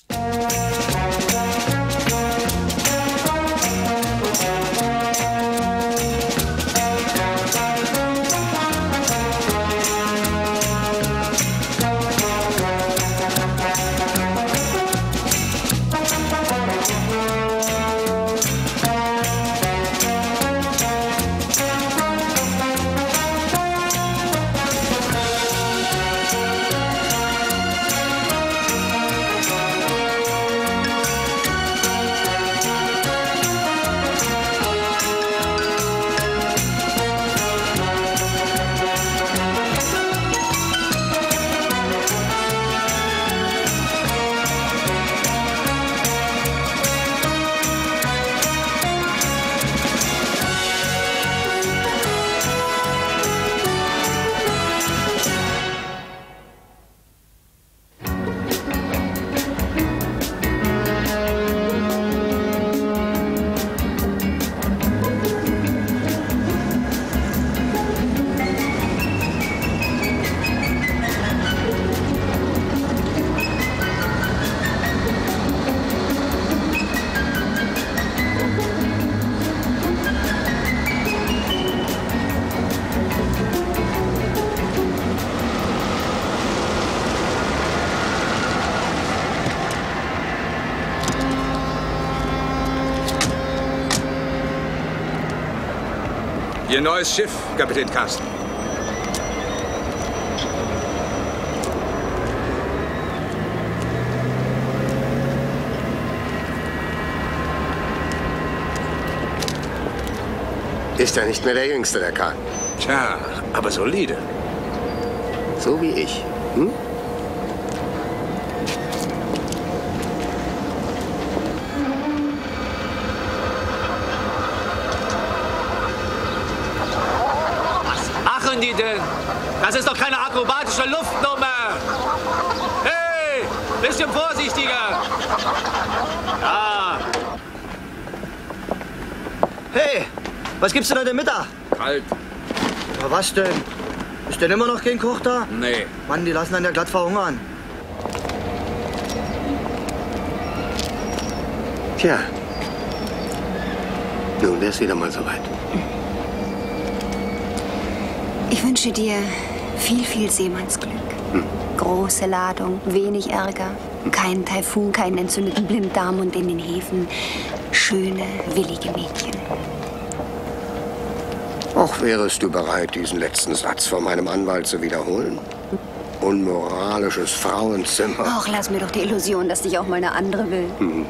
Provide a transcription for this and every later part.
Ihr neues Schiff, Kapitän Carsten. Ist ja nicht mehr der Jüngste, der Kahn. Tja, aber solide. So wie ich. Hm? Die denn? Das ist doch keine akrobatische Luftnummer. Hey, bisschen vorsichtiger. Ja. Hey, was gibt's denn heute Mittag? Kalt. Na was denn? Ist denn immer noch kein Koch da? Nee. Mann, die lassen einen ja glatt verhungern. Tja. Nun wär's wieder mal soweit. Ich wünsche dir viel, viel Seemannsglück. Große Ladung, wenig Ärger, keinen Taifun, keinen entzündeten Blinddarm und in den Häfen schöne, willige Mädchen. Auch wärest du bereit, diesen letzten Satz von meinem Anwalt zu wiederholen? Unmoralisches Frauenzimmer. Ach, lass mir doch die Illusion, dass dich auch mal eine andere will.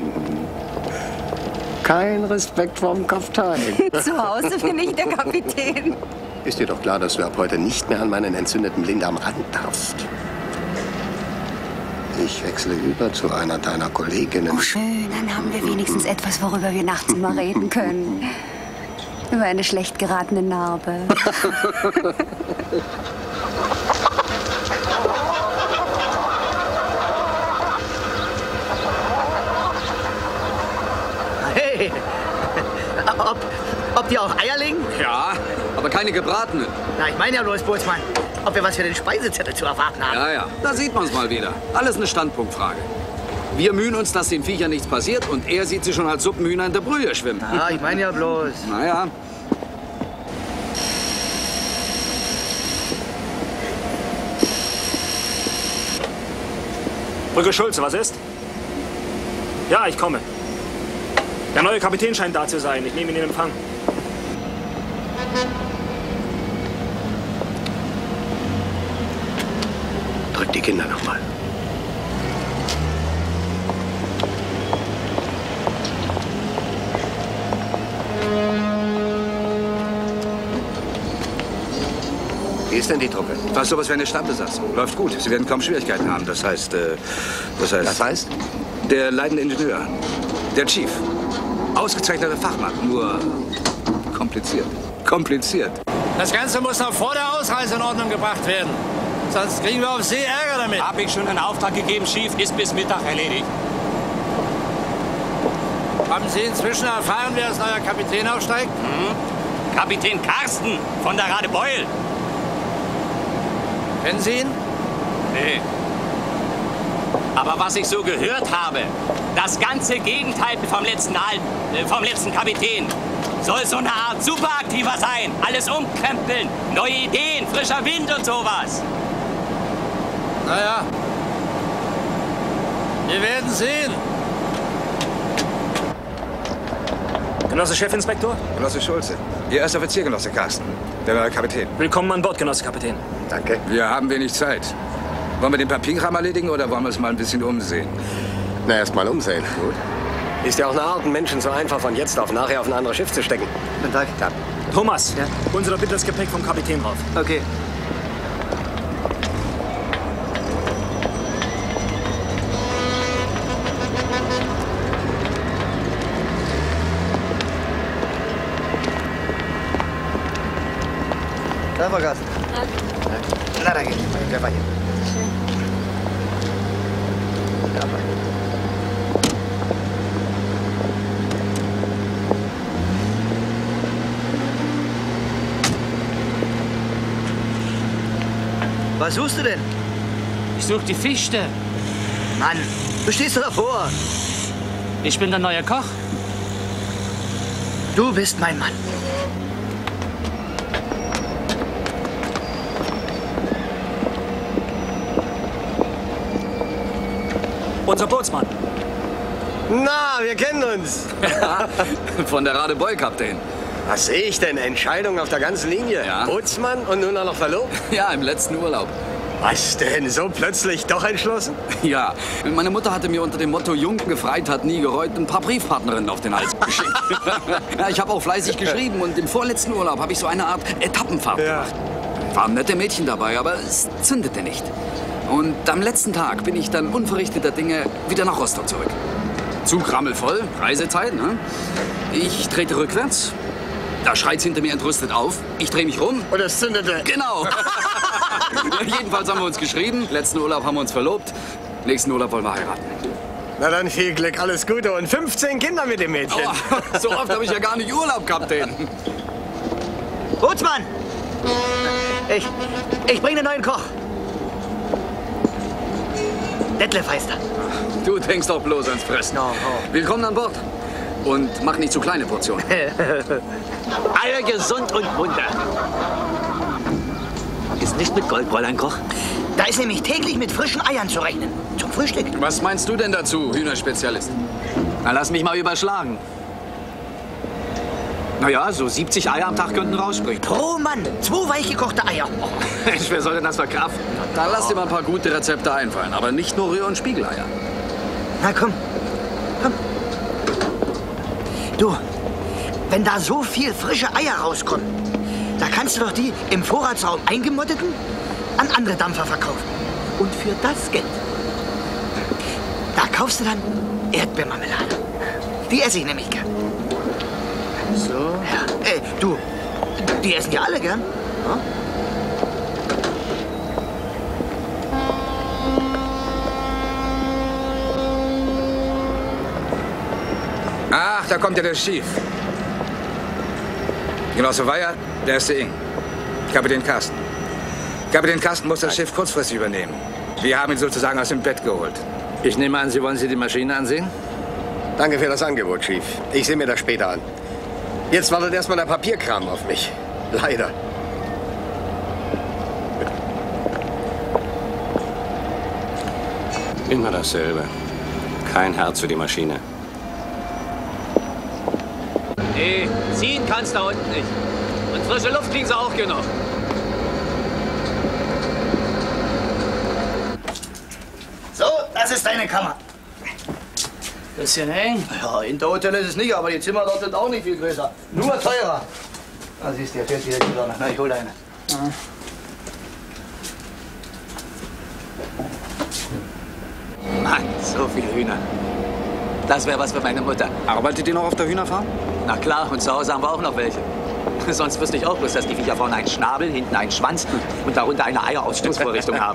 Kein Respekt vorm Kapitän. Zu Hause bin ich der Kapitän. Ist dir doch klar, dass du ab heute nicht mehr an meinen entzündeten Blinddarm ran darfst. Ich wechsle über zu einer deiner Kolleginnen. Oh, schön. Dann haben wir wenigstens etwas, worüber wir nachts immer reden können. Über eine schlecht geratene Narbe. Hey, ob die auch Eier legen? Ja, aber keine gebratenen. Na, ich meine ja bloß, Bootsmann, ob wir was für den Speisezettel zu erwarten haben. Ja, ja, da sieht man es mal wieder. Alles eine Standpunktfrage. Wir mühen uns, dass den Viechern nichts passiert und er sieht sie schon als Suppenhühner in der Brühe schwimmen. Ja, ich meine ja bloß. Naja. Brücke Schulze, was ist? Ja, ich komme. Der neue Kapitän scheint da zu sein. Ich nehme ihn in Empfang. Drück die Kinder noch mal. Wie ist denn die Truppe? Fast sowas wie eine Stammbesatzung. Läuft gut. Sie werden kaum Schwierigkeiten haben. Das heißt? Das heißt? Der leitende Ingenieur. Der Chief. Ausgezeichneter Fachmann. Nur kompliziert. Kompliziert. Das Ganze muss noch vor der Ausreise in Ordnung gebracht werden. Sonst kriegen wir auf See Ärger damit. Hab ich schon einen Auftrag gegeben, Chief. Ist bis Mittag erledigt. Haben Sie inzwischen erfahren, wer als neuer Kapitän aufsteigt? Kapitän Carsten von der Radebeul. Kennen Sie ihn? Nee. Aber was ich so gehört habe, das ganze Gegenteil vom letzten Kapitän. Soll so eine Art Superaktiver sein. Alles umkrempeln, neue Ideen, frischer Wind und sowas. Naja, wir werden sehen. Genosse Chefinspektor? Genosse Schulze. Ihr erster Offizier, Genosse Carsten. Der neue Kapitän. Willkommen an Bord, Genosse Kapitän. Danke. Wir haben wenig Zeit. Wollen wir den Papierkram erledigen oder wollen wir es mal ein bisschen umsehen? Na, erst mal umsehen. Gut. Ist ja auch eine Art, einen Menschen so einfach von jetzt auf nachher auf ein anderes Schiff zu stecken. Guten Tag. Ja. Thomas, Ja? holen Sie doch bitte das Gepäck vom Kapitän rauf. Okay. Da war Gast. Na, da geht. Der war hier. Ja, aber. Was suchst du denn? Ich suche die Fichte. Mann, du stehst doch davor. Ich bin der neue Koch. Du bist mein Mann. Unser Bootsmann. Na, wir kennen uns. Von der Radebeul, Kapitän. Was sehe ich denn? Entscheidung auf der ganzen Linie. Ja. Bootsmann und nun auch noch verlobt? Ja, im letzten Urlaub. Was denn? So plötzlich doch entschlossen? Ja, meine Mutter hatte mir unter dem Motto Jung gefreit hat nie gereut ein paar Briefpartnerinnen auf den Hals geschickt. Ja, ich habe auch fleißig geschrieben und im vorletzten Urlaub habe ich so eine Art Etappenfahrt gemacht. Waren nette Mädchen dabei, aber es zündete nicht. Und am letzten Tag bin ich dann unverrichteter Dinge wieder nach Rostock zurück. Zug rammelvoll, Reisezeit, ne? Ich trete rückwärts. Da schreit's hinter mir entrüstet auf. Ich drehe mich rum. Und es zündete. Genau. Jedenfalls haben wir uns geschrieben. Letzten Urlaub haben wir uns verlobt. Nächsten Urlaub wollen wir heiraten. Na dann viel Glück, alles Gute und 15 Kinder mit dem Mädchen. Oh, so oft habe ich ja gar nicht Urlaub, Kapitän. Bootsmann! Ich bringe den neuen Koch. Detlef heißt er. Du denkst doch bloß ans Fressen. No. Willkommen an Bord. Und mach nicht zu kleine Portionen. Eier gesund und munter. Ist nicht mit Gold, Fräulein Koch? Da ist nämlich täglich mit frischen Eiern zu rechnen. Zum Frühstück. Was meinst du denn dazu, Hühnerspezialist? Na, lass mich mal überschlagen. Naja, so 70 Eier am Tag könnten rausspringen. Pro Mann 2 weichgekochte Eier. Mensch, wer soll denn das verkraften? Dann lass dir mal ein paar gute Rezepte einfallen. Aber nicht nur Rühr- und Spiegeleier. Na komm. Du, wenn da so viel frische Eier rauskommen, da kannst du doch die im Vorratsraum eingemotteten an andere Dampfer verkaufen. Und für das Geld, da kaufst du dann Erdbeermarmelade. Die esse ich nämlich gern. So. Ja, du, die essen ja alle gern. Ja? Ach, da kommt ja der Schief. Genosse Weyer, der erste Ing. Kapitän Carsten. Kapitän Carsten muss das Schiff kurzfristig übernehmen. Wir haben ihn sozusagen aus dem Bett geholt. Ich nehme an, Sie wollen sich die Maschine ansehen? Danke für das Angebot, Chief. Ich sehe mir das später an. Jetzt wartet erstmal der Papierkram auf mich. Leider. Immer dasselbe. Kein Herz für die Maschine. Nee, ziehen kannst da unten nicht. Und frische Luft kriegen sie auch genug. So, das ist deine Kammer. Bisschen eng. Ja, Interhotel ist es nicht, aber die Zimmer dort sind auch nicht viel größer. Nur teurer. Da siehst du, der fährt wieder die Sonne. Na, ich hol eine. Mann, so viele Hühner. Das wäre was für meine Mutter. Arbeitet ihr noch auf der Hühnerfarm? Na klar, und zu Hause haben wir auch noch welche. Sonst wüsste ich auch bloß, dass die Viecher vorne einen Schnabel, hinten einen Schwanz und darunter eine Eierausstützvorrichtung haben.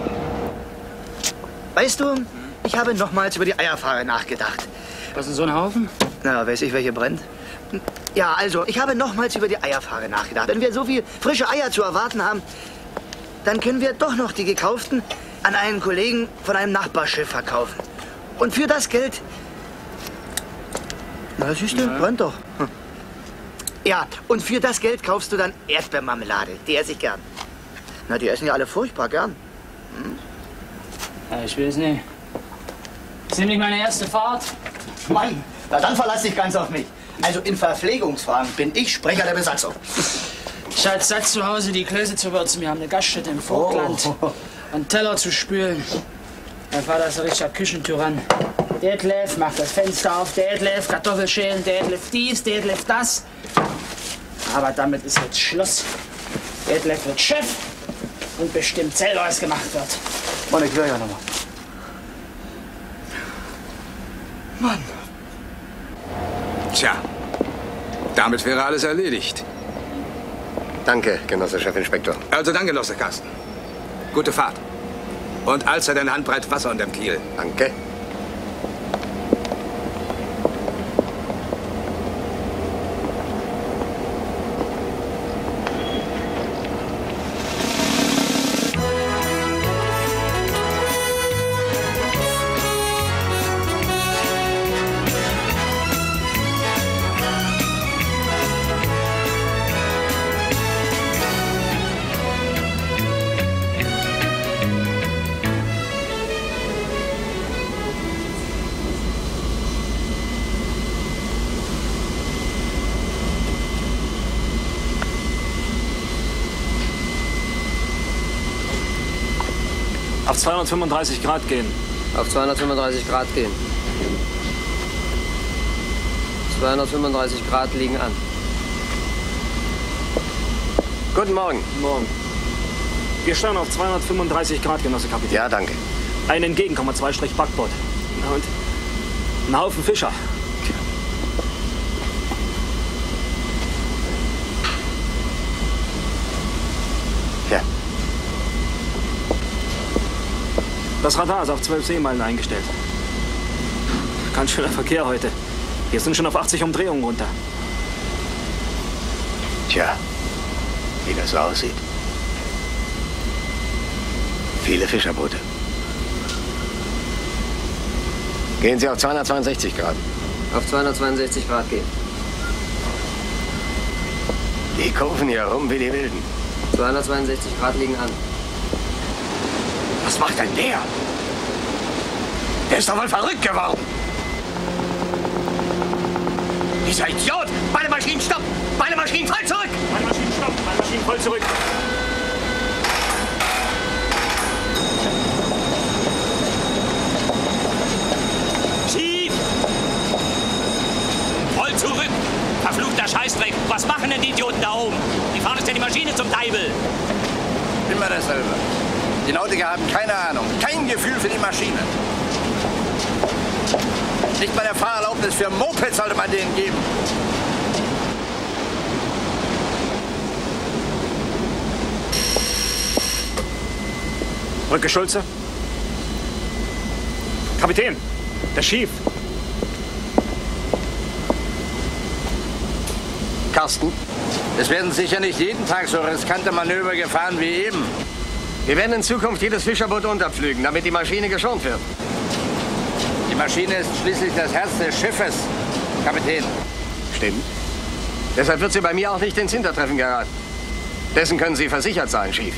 Weißt du, ich habe nochmals über die Eierfahre nachgedacht. Was ist so ein Haufen? Na, weiß ich, welche brennt. Ja, also, ich habe nochmals über die Eierfahre nachgedacht. Wenn wir so viel frische Eier zu erwarten haben, dann können wir doch noch die gekauften an einen Kollegen von einem Nachbarschiff verkaufen. Und für das Geld... Na, siehst du, brennt doch. Ja, und für das Geld kaufst du dann Erdbeermarmelade. Die esse ich gern. Na, die essen ja alle furchtbar gern. Ja, ich weiß nicht. Das ist nämlich meine erste Fahrt. Mann, na dann verlass dich ganz auf mich. Also in Verpflegungsfragen bin ich Sprecher der Besatzung. Ich halte satt zu Hause, die Klöße zu würzen. Wir haben eine Gaststätte im Vogtland. Und Teller zu spülen. Mein Vater ist ein richtiger Küchentyrann. Detlef macht das Fenster auf, Detlef Kartoffel schälen, Detlef dies, Detlef das. Aber damit ist jetzt Schluss. Detlef wird Chef und bestimmt selber, was gemacht wird. Mann, ich höre ja nochmal. Mann. Tja, damit wäre alles erledigt. Danke, Genosse Chefinspektor. Also dann, Genosse Carsten. Gute Fahrt. Und allzeit eine Handbreit Wasser unterm Kiel. Danke. Auf 235 Grad gehen. Auf 235 Grad gehen. 235 Grad liegen an. Guten Morgen. Guten Morgen. Wir steuern auf 235 Grad, Genosse Kapitän. Ja, danke. Ein Entgegenkommen, 2 Backbord. Und ein Haufen Fischer. Ja. Das Radar ist auf 12 Seemeilen eingestellt. Ganz schöner Verkehr heute. Wir sind schon auf 80 Umdrehungen runter. Tja, wie das so aussieht. Viele Fischerboote. Gehen Sie auf 262 Grad. Auf 262 Grad gehen. Die kurven hier rum wie die Wilden. 262 Grad liegen an. Was macht denn der? Der ist doch wohl verrückt geworden. Dieser Idiot! Beide Maschinen stopp! Beide Maschinen voll zurück! Beide Maschinen stopp! Beide Maschinen voll zurück! Schief! Voll zurück! Verfluchter Scheißdreck! Was machen denn die Idioten da oben? Die fahren uns ja die Maschine zum Teufel! Immer dasselbe. Die Nautiker haben keine Ahnung, kein Gefühl für die Maschine. Nicht mal der Fahrerlaubnis für Moped sollte man denen geben. Brücke Schulze. Kapitän, der Schief. Carsten, es werden sicher nicht jeden Tag so riskante Manöver gefahren wie eben. Wir werden in Zukunft jedes Fischerboot unterpflügen, damit die Maschine geschont wird. Die Maschine ist schließlich das Herz des Schiffes, Kapitän. Stimmt. Deshalb wird sie bei mir auch nicht ins Hintertreffen geraten. Dessen können Sie versichert sein, Chief.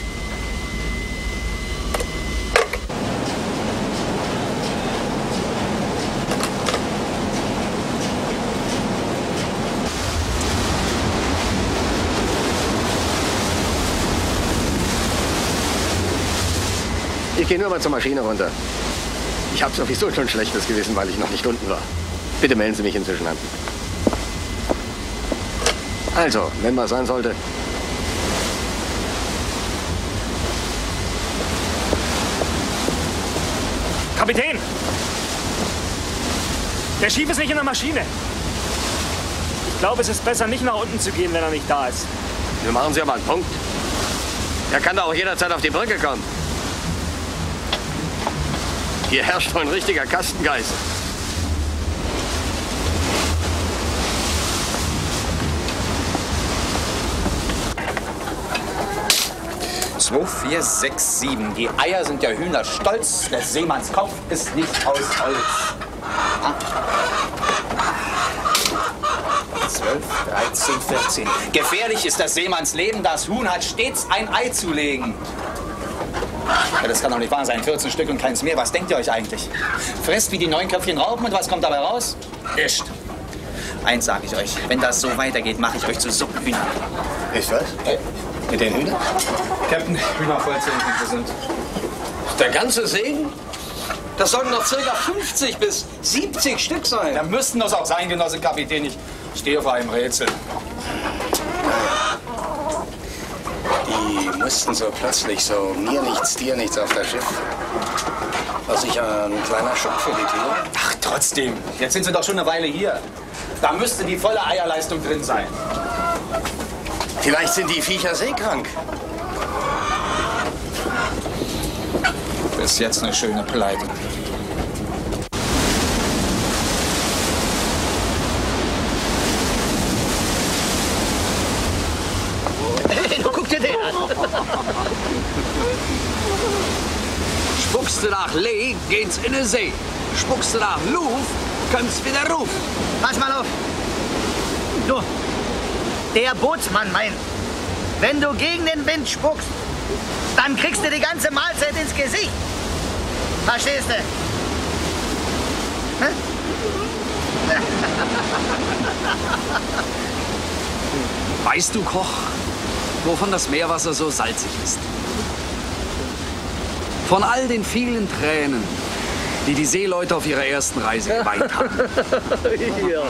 Ich gehe nur mal zur Maschine runter. Ich habe sowieso schon ein schlechtes Gewissen, weil ich noch nicht unten war. Bitte melden Sie mich inzwischen an. Also, wenn was sein sollte. Kapitän! Der Schief ist nicht in der Maschine. Ich glaube, es ist besser, nicht nach unten zu gehen, wenn er nicht da ist. Wir machen Sie aber einen Punkt. Er kann doch auch jederzeit auf die Brücke kommen. Hier herrscht wohl ein richtiger Kastengeist. 2, 4, 6, 7. Die Eier sind der Hühner stolz. Der Seemannskopf ist nicht aus Holz. 12, 13, 14. Gefährlich ist das Seemannsleben. Das Huhn hat stets ein Ei zu legen. Ja, das kann doch nicht wahr sein. 14 Stück und keins mehr. Was denkt ihr euch eigentlich? Fresst wie die neunköpfigen Raupen und was kommt dabei raus? Ischt. Eins sage ich euch. Wenn das so weitergeht, mache ich euch zu Suppenhühnern. Ist was? Mit den Hühnern? Captain, Hühner vollzählen, wie wir sind. Der ganze Segen? Das sollten noch ca. 50 bis 70 Stück sein. Da müssten das auch sein, Genosse Kapitän. Ich stehe vor einem Rätsel. Die mussten so plötzlich so mir nichts, dir nichts auf das Schiff. War sicher ein kleiner Schock für die Tiere. Ach, trotzdem. Jetzt sind sie doch schon eine Weile hier. Da müsste die volle Eierleistung drin sein. Vielleicht sind die Viecher seekrank. Bis jetzt eine schöne Pleite. Hey, guck dir den an. Spuckst du nach Lee, geht's in die See. Spuckst du nach Luft, kommt's wieder ruf. Pass mal auf. Du, der Bootsmann meint, wenn du gegen den Wind spuckst, dann kriegst du die ganze Mahlzeit ins Gesicht. Verstehst du? Hm? Weißt du, Koch, wovon das Meerwasser so salzig ist? Von all den vielen Tränen, die die Seeleute auf ihrer ersten Reise geweint haben. Ja.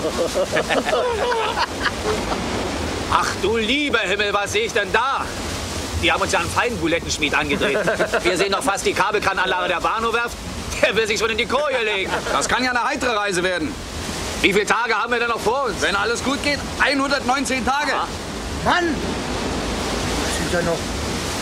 Ach du lieber Himmel, was sehe ich denn da? Die haben uns ja einen feinen Bulettenschmied angedreht. Wir sehen noch fast die Kabelkrananlage der Bahnhofwerft. Der will sich schon in die Koje legen. Das kann ja eine heitere Reise werden. Wie viele Tage haben wir denn noch vor uns? Wenn alles gut geht, 119 Tage. Aha. Mann, das sind ja noch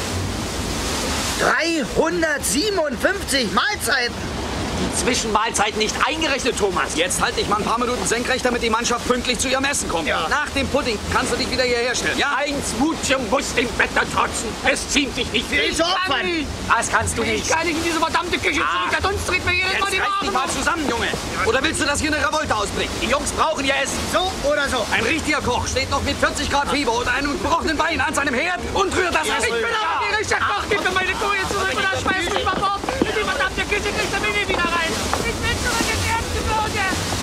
357 Mahlzeiten. Die Zwischenmahlzeiten nicht eingerechnet, Thomas. Jetzt halt dich mal ein paar Minuten senkrecht, damit die Mannschaft pünktlich zu ihrem Essen kommt. Ja. Nach dem Pudding kannst du dich wieder hierher stellen. Ja? Eins Mutchen muss dem Wetter trotzen. Es zieht sich nicht viel. Ich kann nicht. Das kannst du nicht. Ich kann nicht in diese verdammte Küche zurück. Der Dunst tritt mir jedes Mal die Jetzt reiß dich mal Augen. zusammen, Junge. Oder willst du, dass hier eine Revolte ausbricht? Die Jungs brauchen ihr Essen. So oder so. Ein richtiger Koch steht noch mit 40 Grad Fieber oder einem gebrochenen Bein an seinem Herd und rührt das Essen. Ich bin aber die richtige Koch. Gib mir meine Koje zurück oder schmeiß mich über Bord. In die verdammte Küche kriegst du mich nie wieder rein. Ich bin zurück ins Erdgebirge.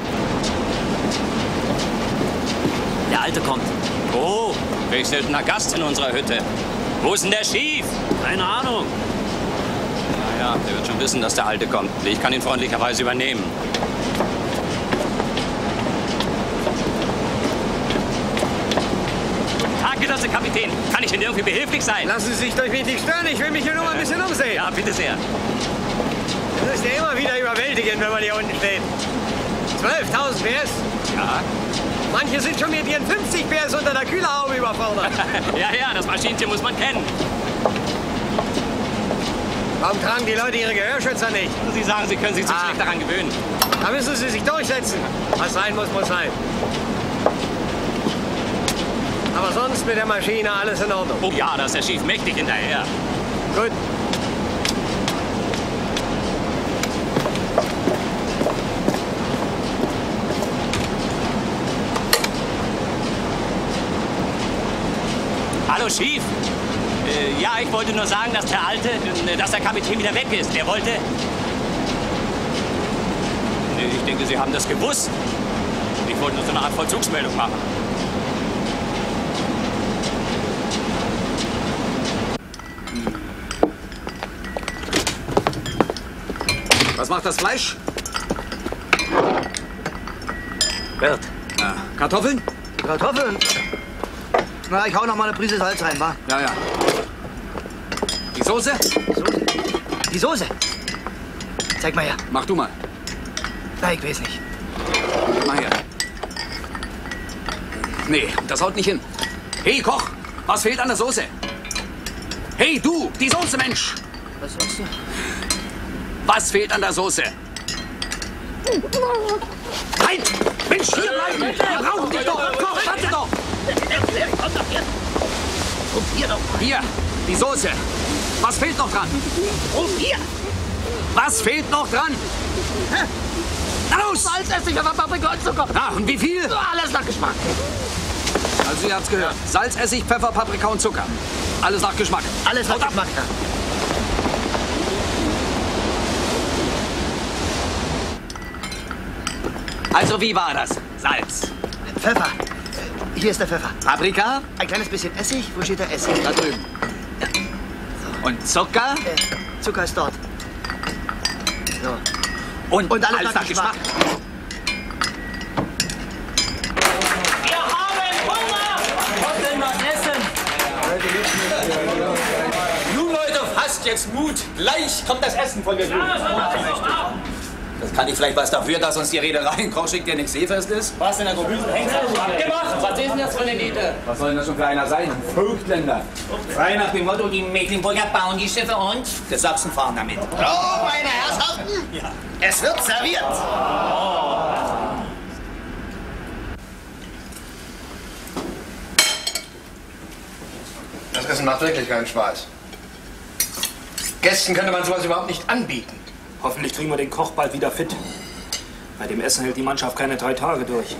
Der Alte kommt. Oh, welch seltener Gast in unserer Hütte. Wo ist denn der Chief? Keine Ahnung. Naja, der wird schon wissen, dass der Alte kommt. Ich kann ihn freundlicherweise übernehmen. Tag, Genosse Kapitän. Kann ich Ihnen irgendwie behilflich sein? Lassen Sie sich durch mich nicht stören. Ich will mich hier nur mal ein bisschen umsehen. Ja, bitte sehr. Das ist ja immer wieder überwältigend, wenn man hier unten steht. 12.000 PS. Ja. Manche sind schon mit ihren 50 PS unter der Kühlerhaube überfordert. Ja, das Maschinchen muss man kennen. Warum tragen die Leute ihre Gehörschützer nicht? Sie sagen, Sie können sich zu schlecht daran gewöhnen. Da müssen sie sich durchsetzen. Was sein muss, muss sein. Aber sonst mit der Maschine alles in Ordnung. Oh ja, da ist der Chief mächtig hinterher. Gut. Hallo, Chief. Ja, ich wollte nur sagen, dass der Kapitän wieder weg ist. Der wollte... Ich denke, Sie haben das gewusst. Ich wollte nur so eine Art Vollzugsmeldung machen. Was macht das Fleisch? Wirt. Kartoffeln? Kartoffeln? Na, ich hau noch mal eine Prise Salz rein, wa? Ja. Die Soße? Die Soße? Zeig mal her. Mach du mal. Na, ich weiß nicht. Mal her. Nee, das haut nicht hin. Hey, Koch, was fehlt an der Soße? Hey, du, die Soße, Mensch! Was sagst du? Was fehlt an der Soße? Halt! Mensch, hier bleiben! Wir brauchen dich doch! Koch, warte doch! Komm doch her! Probier doch mal. Hier, Die Soße. Was fehlt noch dran? Oh, hier. Was fehlt noch dran? Hä? Na los! Salz, Essig, Pfeffer, Paprika und Zucker. Na, und wie viel? Alles nach Geschmack. Also, ihr habt's gehört. Salz, Essig, Pfeffer, Paprika und Zucker. Alles nach Geschmack. Alles nach Geschmack, Herr. Also, wie war das? Salz. Pfeffer. Hier ist der Pfeffer. Paprika? Ein kleines bisschen Essig. Wo steht der Essig? Da drüben. Ja. So. Und Zucker? Zucker ist dort. So. Und alles nach Geschmack. Wir haben Hunger! Was denn was essen? Nun, Leute, fasst jetzt Mut. Gleich kommt das Essen von der Blume. Das kann ich vielleicht was dafür, dass uns die Reederei in Korschick der nicht seefest ist? Was in der Kombüse? Abgemacht! Was ist denn das für eine Niete? Was soll denn das schon für einer sein? Vogtländer. Frei nach dem Motto, die Mecklenburger bauen die Schiffe und? Die Sachsen fahren damit. Oh, meine Herrschaften! Ja. Es wird serviert! Das Essen macht wirklich keinen Spaß. Gästen könnte man sowas überhaupt nicht anbieten. Hoffentlich kriegen wir den Koch bald wieder fit. Bei dem Essen hält die Mannschaft keine 3 Tage durch.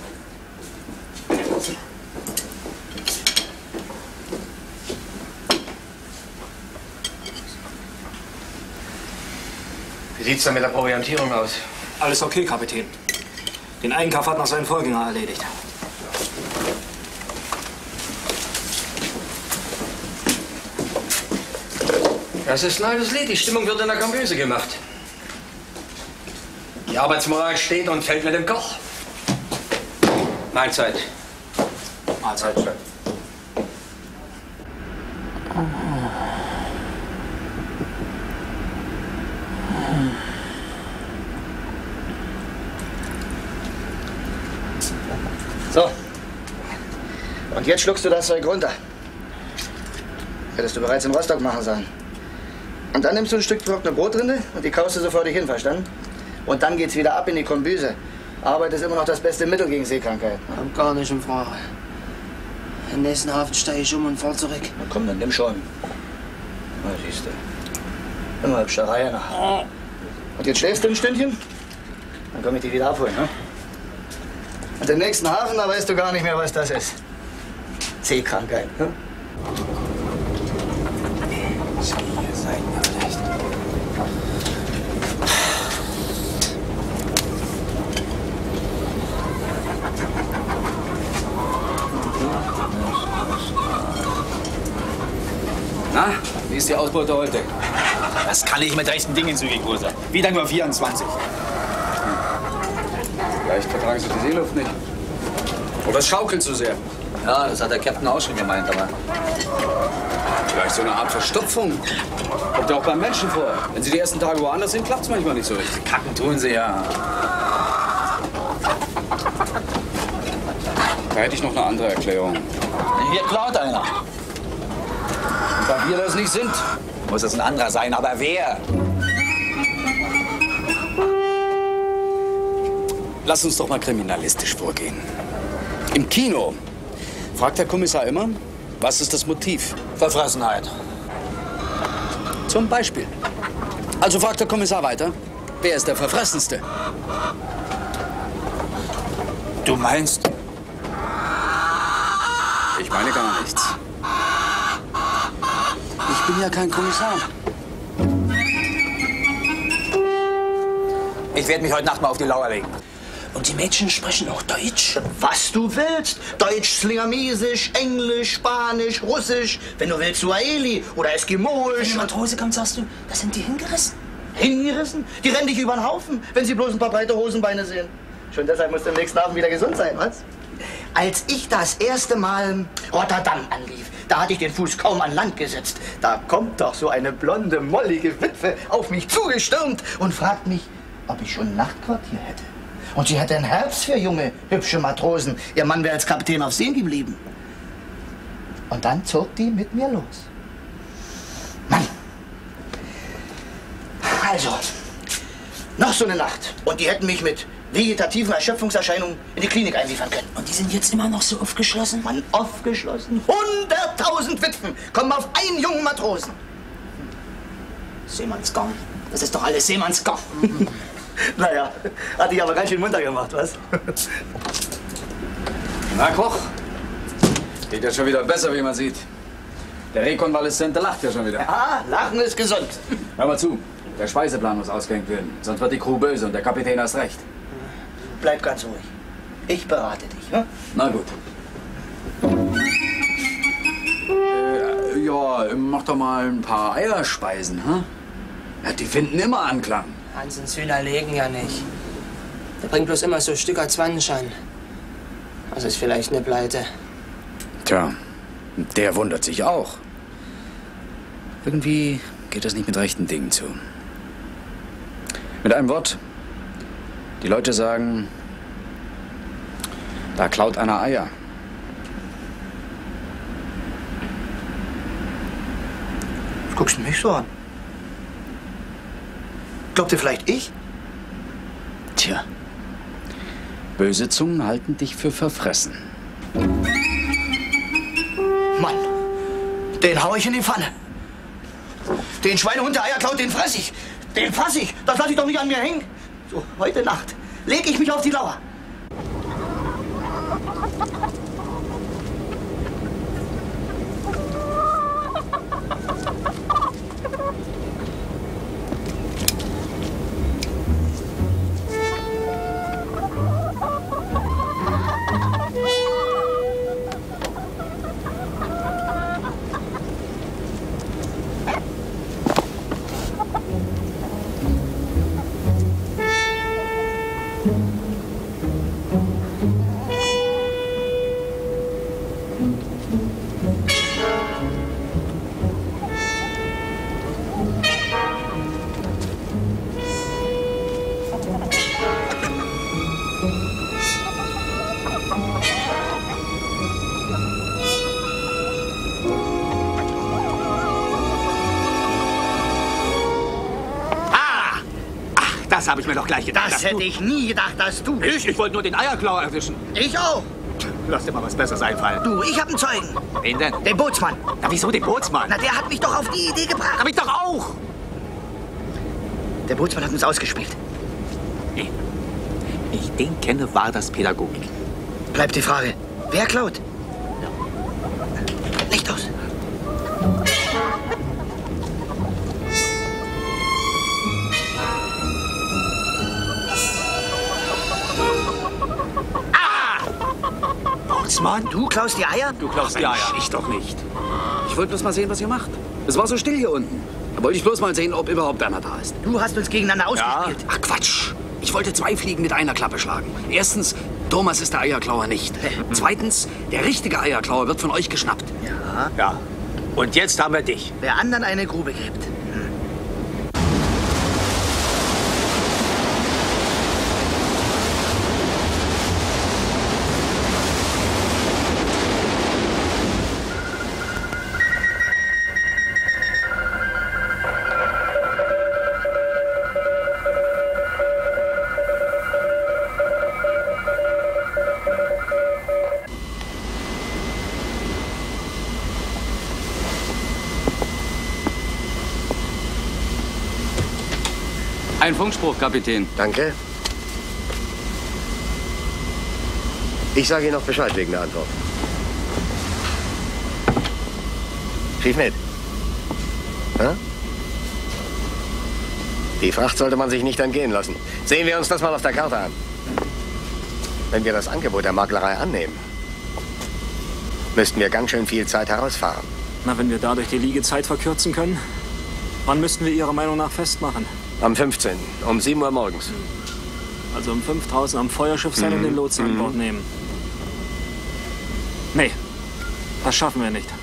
Wie sieht's denn mit der Proviantierung aus? Alles okay, Kapitän. Den Einkauf hat noch sein Vorgänger erledigt. Das ist ein altes Lied. Die Stimmung wird in der Kombüse gemacht. Die Arbeitsmoral steht und fällt mit dem Koch. Mahlzeit. Mahlzeit. So. Und jetzt schluckst du das Zeug runter. Hättest du bereits in Rostock machen sollen. Und dann nimmst du ein Stück trockene Brotrinde und die kaust du so vor dich hin, verstanden? Und dann geht's wieder ab in die Kombüse. Arbeit ist immer noch das beste Mittel gegen Seekrankheit. Hab gar nicht in Frage. Im nächsten Hafen steige ich um und fahr zurück. Na komm, dann nimm schon. Na, siehst du. Immer hübsche Reihe nach. Und jetzt schläfst du ein Stündchen? Dann komm ich dich wieder abholen, ne? Und im nächsten Hafen, da weißt du gar nicht mehr, was das ist. Seekrankheit, ne? Na, wie ist die Ausbeute heute? Das kann ich mit rechten Dingen zügig, Großer. Wieder nur 24. Vielleicht vertragen Sie die Seeluft nicht. Oder es schaukelt zu sehr. Ja, das hat der Captain auch schon gemeint, aber... Vielleicht so eine Art Verstopfung. Kommt ja auch beim Menschen vor. Wenn Sie die ersten Tage woanders sind, klappt es manchmal nicht so richtig. Kacken tun sie ja. Da hätte ich noch eine andere Erklärung. Hier klaut einer. Da wir das nicht sind. Muss es ein anderer sein, aber wer? Lass uns doch mal kriminalistisch vorgehen. Im Kino fragt der Kommissar immer, was ist das Motiv? Verfressenheit. Zum Beispiel. Also fragt der Kommissar weiter, wer ist der Verfressenste? Du meinst? Ich meine gar nichts. Ich bin ja kein Kommissar. Ich werde mich heute Nacht mal auf die Lauer legen. Und die Mädchen sprechen auch Deutsch? Was du willst. Deutsch, Slingamesisch, Englisch, Spanisch, Russisch. Wenn du willst, Suaheli oder Eskimoisch. Wenn die Matrose kommt, sagst du, da sind die hingerissen. Hingerissen? Die rennen dich über den Haufen, wenn sie bloß ein paar breite Hosenbeine sehen. Schon deshalb musst du im nächsten Abend wieder gesund sein, was? Als ich das erste Mal Rotterdam anlief, da hatte ich den Fuß kaum an Land gesetzt. Da kommt doch so eine blonde, mollige Witwe auf mich zugestürmt und fragt mich, ob ich schon Nachtquartier hätte. Und sie hatte ein Herz für junge, hübsche Matrosen. Ihr Mann wäre als Kapitän auf See geblieben. Und dann zog die mit mir los. Mann. Also, noch so eine Nacht. Und die hätten mich mit vegetativen Erschöpfungserscheinungen in die Klinik einliefern können. Und die sind jetzt immer noch so aufgeschlossen? Mann, aufgeschlossen. 100.000 Witwen kommen auf einen jungen Matrosen. Seemannsgarn. Das ist doch alles Seemannsgarn. Naja, hat dich aber ganz schön munter gemacht, was? Na, Koch. Geht ja schon wieder besser, wie man sieht. Der Rekonvaleszente lacht ja schon wieder. Ja, Lachen ist gesund. Hör mal zu. Der Speiseplan muss ausgehängt werden. Sonst wird die Crew böse und der Kapitän erst recht. Bleib ganz ruhig. Ich berate dich, ne? Na gut. Ja, mach doch mal ein paar Eierspeisen, hm? Ja, die finden immer Anklang. Hansens Hühner legen ja nicht. Der bringt bloß immer so Stücker 20 an. Das ist vielleicht eine Pleite. Tja, der wundert sich auch. Irgendwie geht das nicht mit rechten Dingen zu. Mit einem Wort, die Leute sagen, da klaut einer Eier. Was guckst du mich so an? Glaubt ihr vielleicht ich? Tja, böse Zungen halten dich für verfressen. Mann, den hau ich in die Pfanne. Den Schweinehund, der Eier klaut, den fress ich. Den fass ich. Das lass ich doch nicht an mir hängen. So, heute Nacht leg ich mich auf die Lauer. Das habe ich mir doch gleich gedacht. Das hätte ich nie gedacht, dass du... Ich wollte nur den Eierklau erwischen. Ich auch. Lass dir mal was Besseres einfallen. Du, ich habe einen Zeugen. Wen denn? Den Bootsmann. Na, wieso den Bootsmann? Na, der hat mich doch auf die Idee gebracht. Hab ich doch auch. Der Bootsmann hat uns ausgespielt. Nee. Ich den kenne, war das Pädagogik. Bleibt die Frage, wer klaut? Licht aus. Bootsmann? Du klaust die Eier? Du klaust die Eier. Ich doch nicht. Ich wollte bloß mal sehen, was ihr macht. Es war so still hier unten. Da wollte ich bloß mal sehen, ob überhaupt Berner da ist. Du hast uns gegeneinander ausgespielt. Ach, Quatsch. Ich wollte 2 Fliegen mit einer Klappe schlagen. Erstens, Thomas ist der Eierklauer nicht. Zweitens, der richtige Eierklauer wird von euch geschnappt. Ja. Ja. Und jetzt haben wir dich. Wer anderen eine Grube gräbt. Ein Funkspruch, Kapitän. Danke. Ich sage Ihnen noch Bescheid wegen der Antwort. Schief mit. Ha? Die Fracht sollte man sich nicht entgehen lassen. Sehen wir uns das mal auf der Karte an. Wenn wir das Angebot der Maklerei annehmen, müssten wir ganz schön viel Zeit herausfahren. Na, wenn wir dadurch die Liegezeit verkürzen können, wann müssten wir Ihrer Meinung nach festmachen? Am 15. um 7 Uhr morgens. Also um 5 draußen am Feuerschiff sein und den Lotsen an Bord nehmen. Nee, das schaffen wir nicht.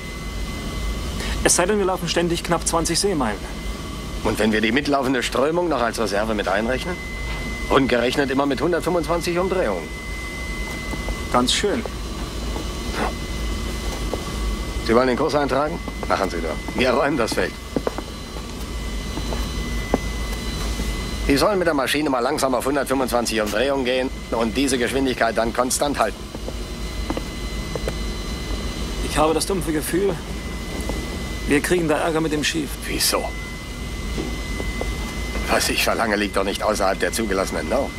Es sei denn, wir laufen ständig knapp 20 Seemeilen. Und wenn wir die mitlaufende Strömung noch als Reserve mit einrechnen? Ungerechnet immer mit 125 Umdrehungen. Ganz schön. Sie wollen den Kurs eintragen? Machen Sie doch. Wir räumen das Feld. Die sollen mit der Maschine mal langsam auf 125 Umdrehungen gehen und diese Geschwindigkeit dann konstant halten. Ich habe das dumpfe Gefühl, wir kriegen da Ärger mit dem Chief. Wieso? Was ich verlange, liegt doch nicht außerhalb der zugelassenen Norm.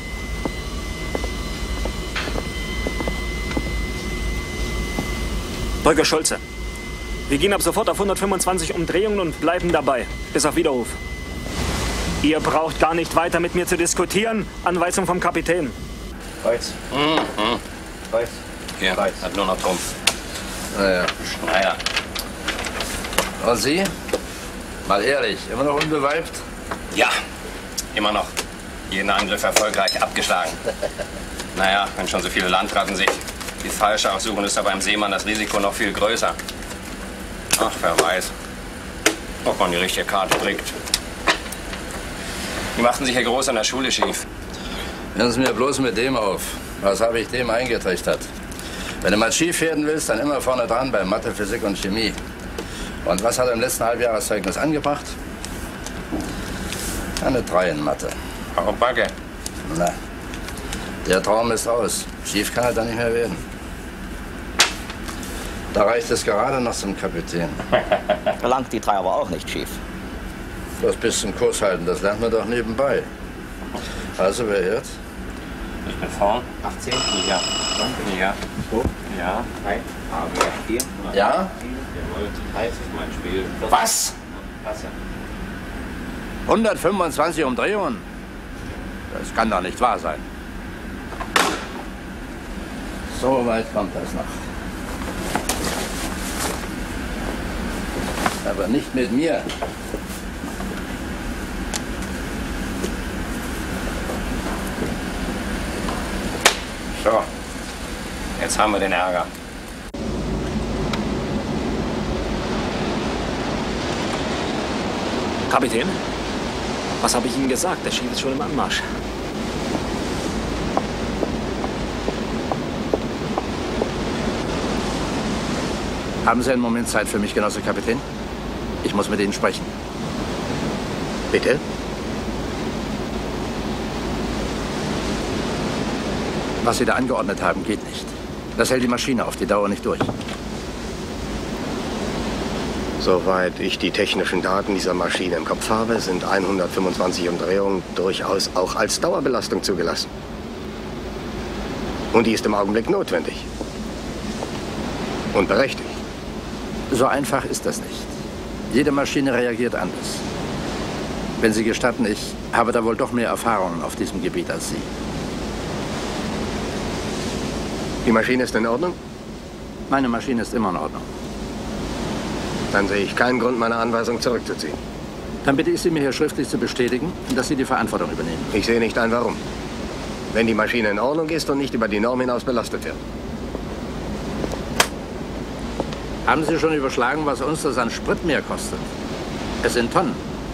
Brügger Schulze, wir gehen ab sofort auf 125 Umdrehungen und bleiben dabei, bis auf Widerruf. Ihr braucht gar nicht weiter mit mir zu diskutieren. Anweisung vom Kapitän. Kreuz. Kreuz. Hier, hat nur noch Trumpf. Naja. Naja. Und Sie? Mal ehrlich, immer noch unbeweibt? Ja, immer noch. Jeden Angriff erfolgreich abgeschlagen. Naja, wenn schon so viele Landratten sich die Falsche aussuchen, ist da beim Seemann das Risiko noch viel größer. Ach, wer weiß, ob man die richtige Karte kriegt. Die machten sich ja groß an der Schule schief. Hören Sie mir bloß mit dem auf. Was habe ich dem eingetrichtert? Wenn du mal schief werden willst, dann immer vorne dran bei Mathe, Physik und Chemie. Und was hat er im letzten Halbjahreszeugnis angebracht? Eine 3 in Mathe. Oh, Backe. Na, der Traum ist aus. Schief kann er dann nicht mehr werden. Da reicht es gerade noch zum Kapitän. Langt die 3 aber auch nicht schief. Das bis zum Kurs halten, das lernt man doch nebenbei. Also, wer hört? Ich bin vorn. 18. Ja. Ja. So. Ja. 3. Aber 4. Ja? 3 ist mein Spiel. Was? 125 Umdrehungen? Das kann doch nicht wahr sein. So weit kommt das noch. Aber nicht mit mir. So, jetzt haben wir den Ärger. Kapitän, was habe ich Ihnen gesagt? Der Schiff ist schon im Anmarsch. Haben Sie einen Moment Zeit für mich, Genosse Kapitän? Ich muss mit Ihnen sprechen. Bitte? Was Sie da angeordnet haben, geht nicht. Das hält die Maschine auf die Dauer nicht durch. Soweit ich die technischen Daten dieser Maschine im Kopf habe, sind 125 Umdrehungen durchaus auch als Dauerbelastung zugelassen. Und die ist im Augenblick notwendig. Und berechtigt. So einfach ist das nicht. Jede Maschine reagiert anders. Wenn Sie gestatten, ich habe da wohl doch mehr Erfahrungen auf diesem Gebiet als Sie. Die Maschine ist in Ordnung? Meine Maschine ist immer in Ordnung. Dann sehe ich keinen Grund, meine Anweisung zurückzuziehen. Dann bitte ich Sie, mir hier schriftlich zu bestätigen, dass Sie die Verantwortung übernehmen. Ich sehe nicht ein, warum. Wenn die Maschine in Ordnung ist und nicht über die Norm hinaus belastet wird. Haben Sie schon überschlagen, was uns das an Spritmeer kostet? Es sind Tonnen.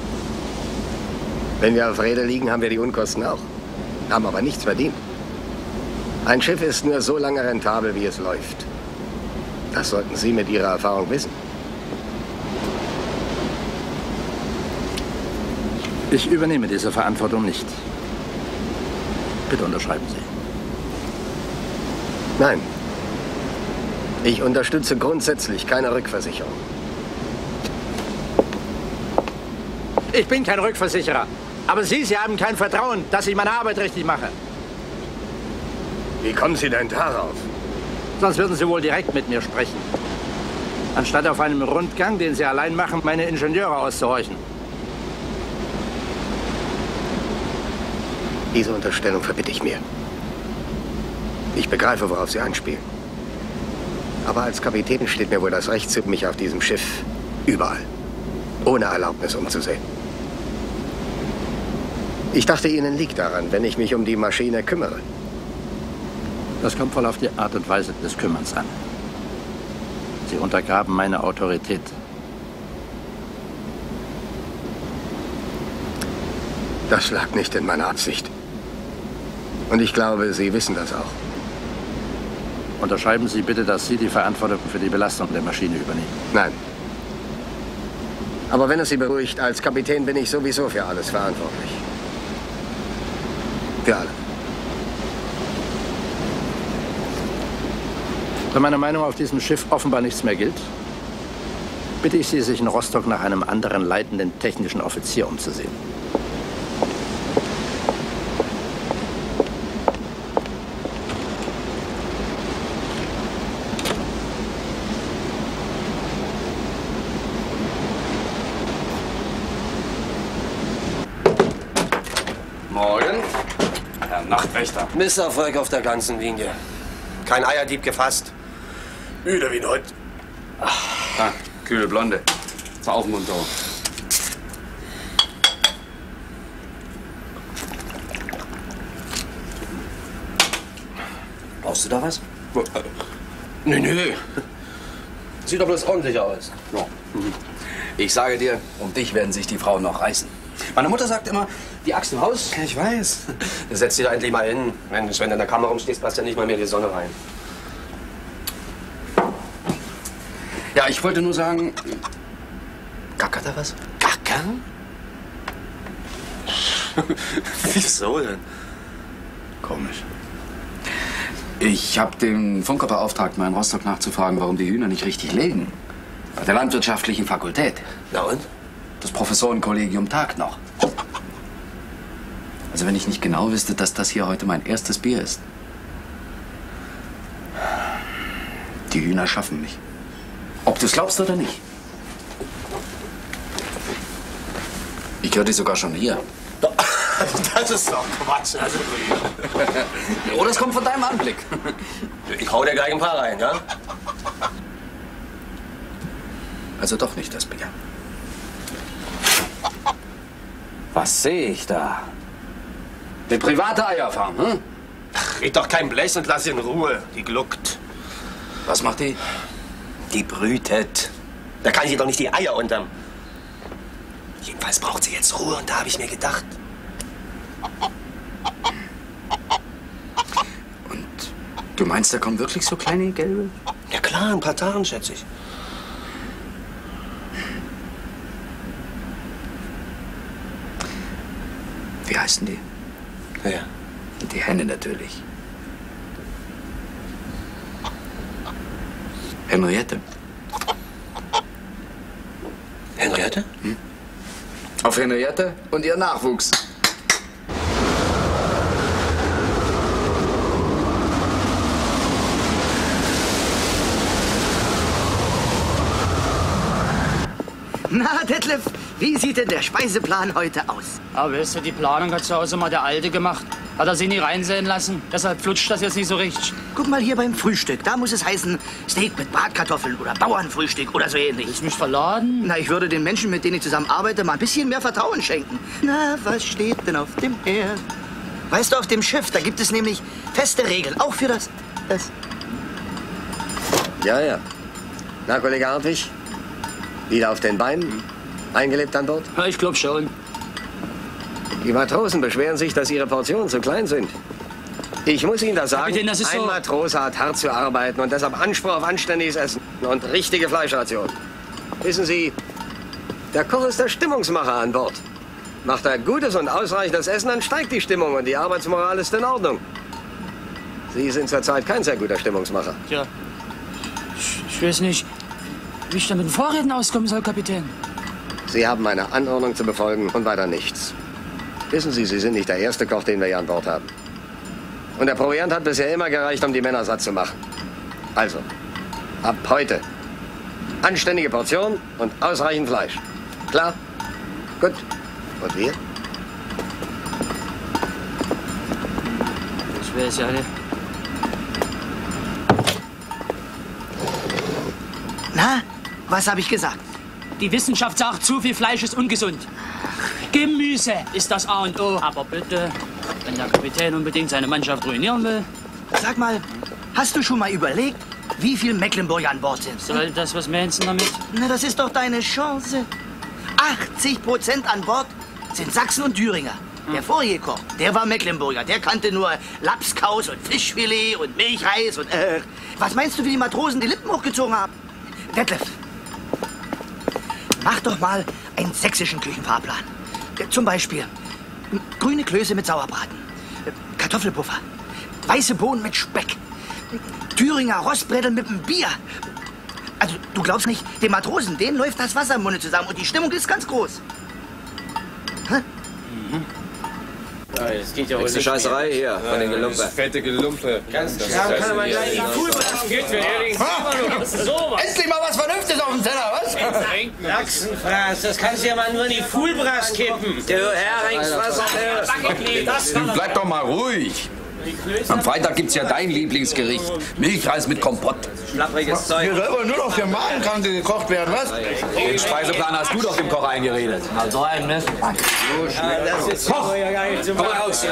Wenn wir auf Rede liegen, haben wir die Unkosten auch. Haben aber nichts verdient. Ein Schiff ist nur so lange rentabel, wie es läuft. Das sollten Sie mit Ihrer Erfahrung wissen. Ich übernehme diese Verantwortung nicht. Bitte unterschreiben Sie. Nein. Ich unterstütze grundsätzlich keine Rückversicherung. Ich bin kein Rückversicherer. Aber Sie haben kein Vertrauen, dass ich meine Arbeit richtig mache. Wie kommen Sie denn darauf? Sonst würden Sie wohl direkt mit mir sprechen. Anstatt auf einem Rundgang, den Sie allein machen, meine Ingenieure auszuhorchen. Diese Unterstellung verbitte ich mir. Ich begreife, worauf Sie anspielen. Aber als Kapitän steht mir wohl das Recht zu, mich auf diesem Schiff überall, ohne Erlaubnis umzusehen. Ich dachte, Ihnen liegt daran, wenn ich mich um die Maschine kümmere. Das kommt wohl auf die Art und Weise des Kümmerns an. Sie untergraben meine Autorität. Das lag nicht in meiner Absicht. Und ich glaube, Sie wissen das auch. Unterschreiben Sie bitte, dass Sie die Verantwortung für die Belastung der Maschine übernehmen. Nein. Aber wenn es Sie beruhigt, als Kapitän bin ich sowieso für alles verantwortlich. Für alle. Da meine Meinung auf diesem Schiff offenbar nichts mehr gilt, bitte ich Sie, sich in Rostock nach einem anderen leitenden technischen Offizier umzusehen. Morgen, Herr Nachtwächter. Misserfolg auf der ganzen Linie. Kein Eierdieb gefasst. Müde wie heute. Ah, kühle Blonde. Zur Aufmunterung. Brauchst du da was? Nö. Sieht doch bloß ordentlich aus. Ja. Ich sage dir, um dich werden sich die Frauen noch reißen. Meine Mutter sagt immer, die Axt im Haus. Ich weiß. Setz dich da endlich mal hin. Wenn du in der Kammer rumstehst, passt ja nicht mal mehr die Sonne rein. Ja, ich wollte nur sagen... Gackert da was? Gackern? Wieso denn? Komisch. Ich habe den Funker beauftragt, mal in Rostock nachzufragen, warum die Hühner nicht richtig legen. Bei der landwirtschaftlichen Fakultät. Na und? Das Professorenkollegium tagt noch. Also wenn ich nicht genau wüsste, dass das hier heute mein erstes Bier ist. Die Hühner schaffen mich. Ob du es glaubst oder nicht. Ich höre die sogar schon hier. Das ist doch Quatsch. Also, oder es kommt von deinem Anblick. Ich hau dir gleich ein paar rein, ja? Also doch nicht das Bier. Was sehe ich da? Eine private Eierfarm, hm? Red doch kein Blech und lass sie in Ruhe. Die gluckt. Was macht die? Die brütet. Da kann sie doch nicht die Eier unterm. Jedenfalls braucht sie jetzt Ruhe und da habe ich mir gedacht. Und du meinst, da kommen wirklich so kleine gelbe? Ja klar, ein paar Tagen, schätze ich. Wie heißen die? Ja. Die Henne natürlich. Henriette. Henriette? Hm? Auf Henriette und ihr Nachwuchs. Na, Detlef, wie sieht denn der Speiseplan heute aus? Aber weißt du, die Planung hat zu Hause mal der Alte gemacht. Hat er sie nie reinsehen lassen. Deshalb flutscht das jetzt nicht so richtig. Guck mal hier beim Frühstück. Da muss es heißen Steak mit Bratkartoffeln oder Bauernfrühstück oder so ähnlich. Willst du mich verladen? Na, ich würde den Menschen, mit denen ich zusammen arbeite, mal ein bisschen mehr Vertrauen schenken. Na, was steht denn auf dem Herd? Weißt du, auf dem Schiff, da gibt es nämlich feste Regeln. Auch für das. Ja. Na, Kollege Hartwig? Wieder auf den Beinen? Eingelebt an Bord? Ja, ich glaube schon. Die Matrosen beschweren sich, dass ihre Portionen zu klein sind. Ich muss Ihnen das sagen, Kapitän, das ist ein so... Matrose hat hart zu arbeiten und deshalb Anspruch auf anständiges Essen und richtige Fleischration. Wissen Sie, der Koch ist der Stimmungsmacher an Bord. Macht er gutes und ausreichendes Essen, dann steigt die Stimmung und die Arbeitsmoral ist in Ordnung. Sie sind zurzeit kein sehr guter Stimmungsmacher. Tja, ich weiß nicht, wie ich da mit den Vorräten auskommen soll, Kapitän. Sie haben eine Anordnung zu befolgen und weiter nichts. Wissen Sie, Sie sind nicht der erste Koch, den wir hier an Bord haben. Und der Proviant hat bisher immer gereicht, um die Männer satt zu machen. Also, ab heute anständige Portion und ausreichend Fleisch. Klar? Gut. Und wir? Ich weiß ja nicht. Na, was habe ich gesagt? Die Wissenschaft sagt, zu viel Fleisch ist ungesund. Gemüse ist das A und O. Aber bitte, wenn der Kapitän unbedingt seine Mannschaft ruinieren will. Sag mal, hast du schon mal überlegt, wie viel Mecklenburger an Bord sind? Soll das, was meinst du damit? Na, das ist doch deine Chance. 80% an Bord sind Sachsen und Thüringer. Der vorige Koch, der war Mecklenburger. Der kannte nur Lapskaus und Fischfilet und Milchreis und Was meinst du, wie die Matrosen die Lippen hochgezogen haben? Detlef, mach doch mal einen sächsischen Küchenfahrplan. Zum Beispiel grüne Klöße mit Sauerbraten, Kartoffelpuffer, weiße Bohnen mit Speck, Thüringer Rostbrettel mit dem Bier. Also, du glaubst nicht, den Matrosen, denen läuft das Wasser im Munde zusammen und die Stimmung ist ganz groß. Hä? Das geht ja wohl Nächste Scheißerei hier, von den Gelumpe. Fette Gelumpe. Ganz klar, kann aber gleich die Fuhlbraten geht für sowas. Endlich mal was Vernünftiges auf dem Teller, was? Lachsenfraß, das kannst du ja mal nur in die Fuhlbras kippen. Du Heringsfresser, Nun bleib doch mal ruhig. Am Freitag gibt's ja dein Lieblingsgericht. Milchreis mit Kompott. Schlappriges Zeug. Hier soll aber nur noch für Magenkranke gekocht werden, was? Den Speiseplan hast du doch dem Koch eingeredet. Also ein Mist. Das ist Koch! ja gar nicht zu Komm mal raus!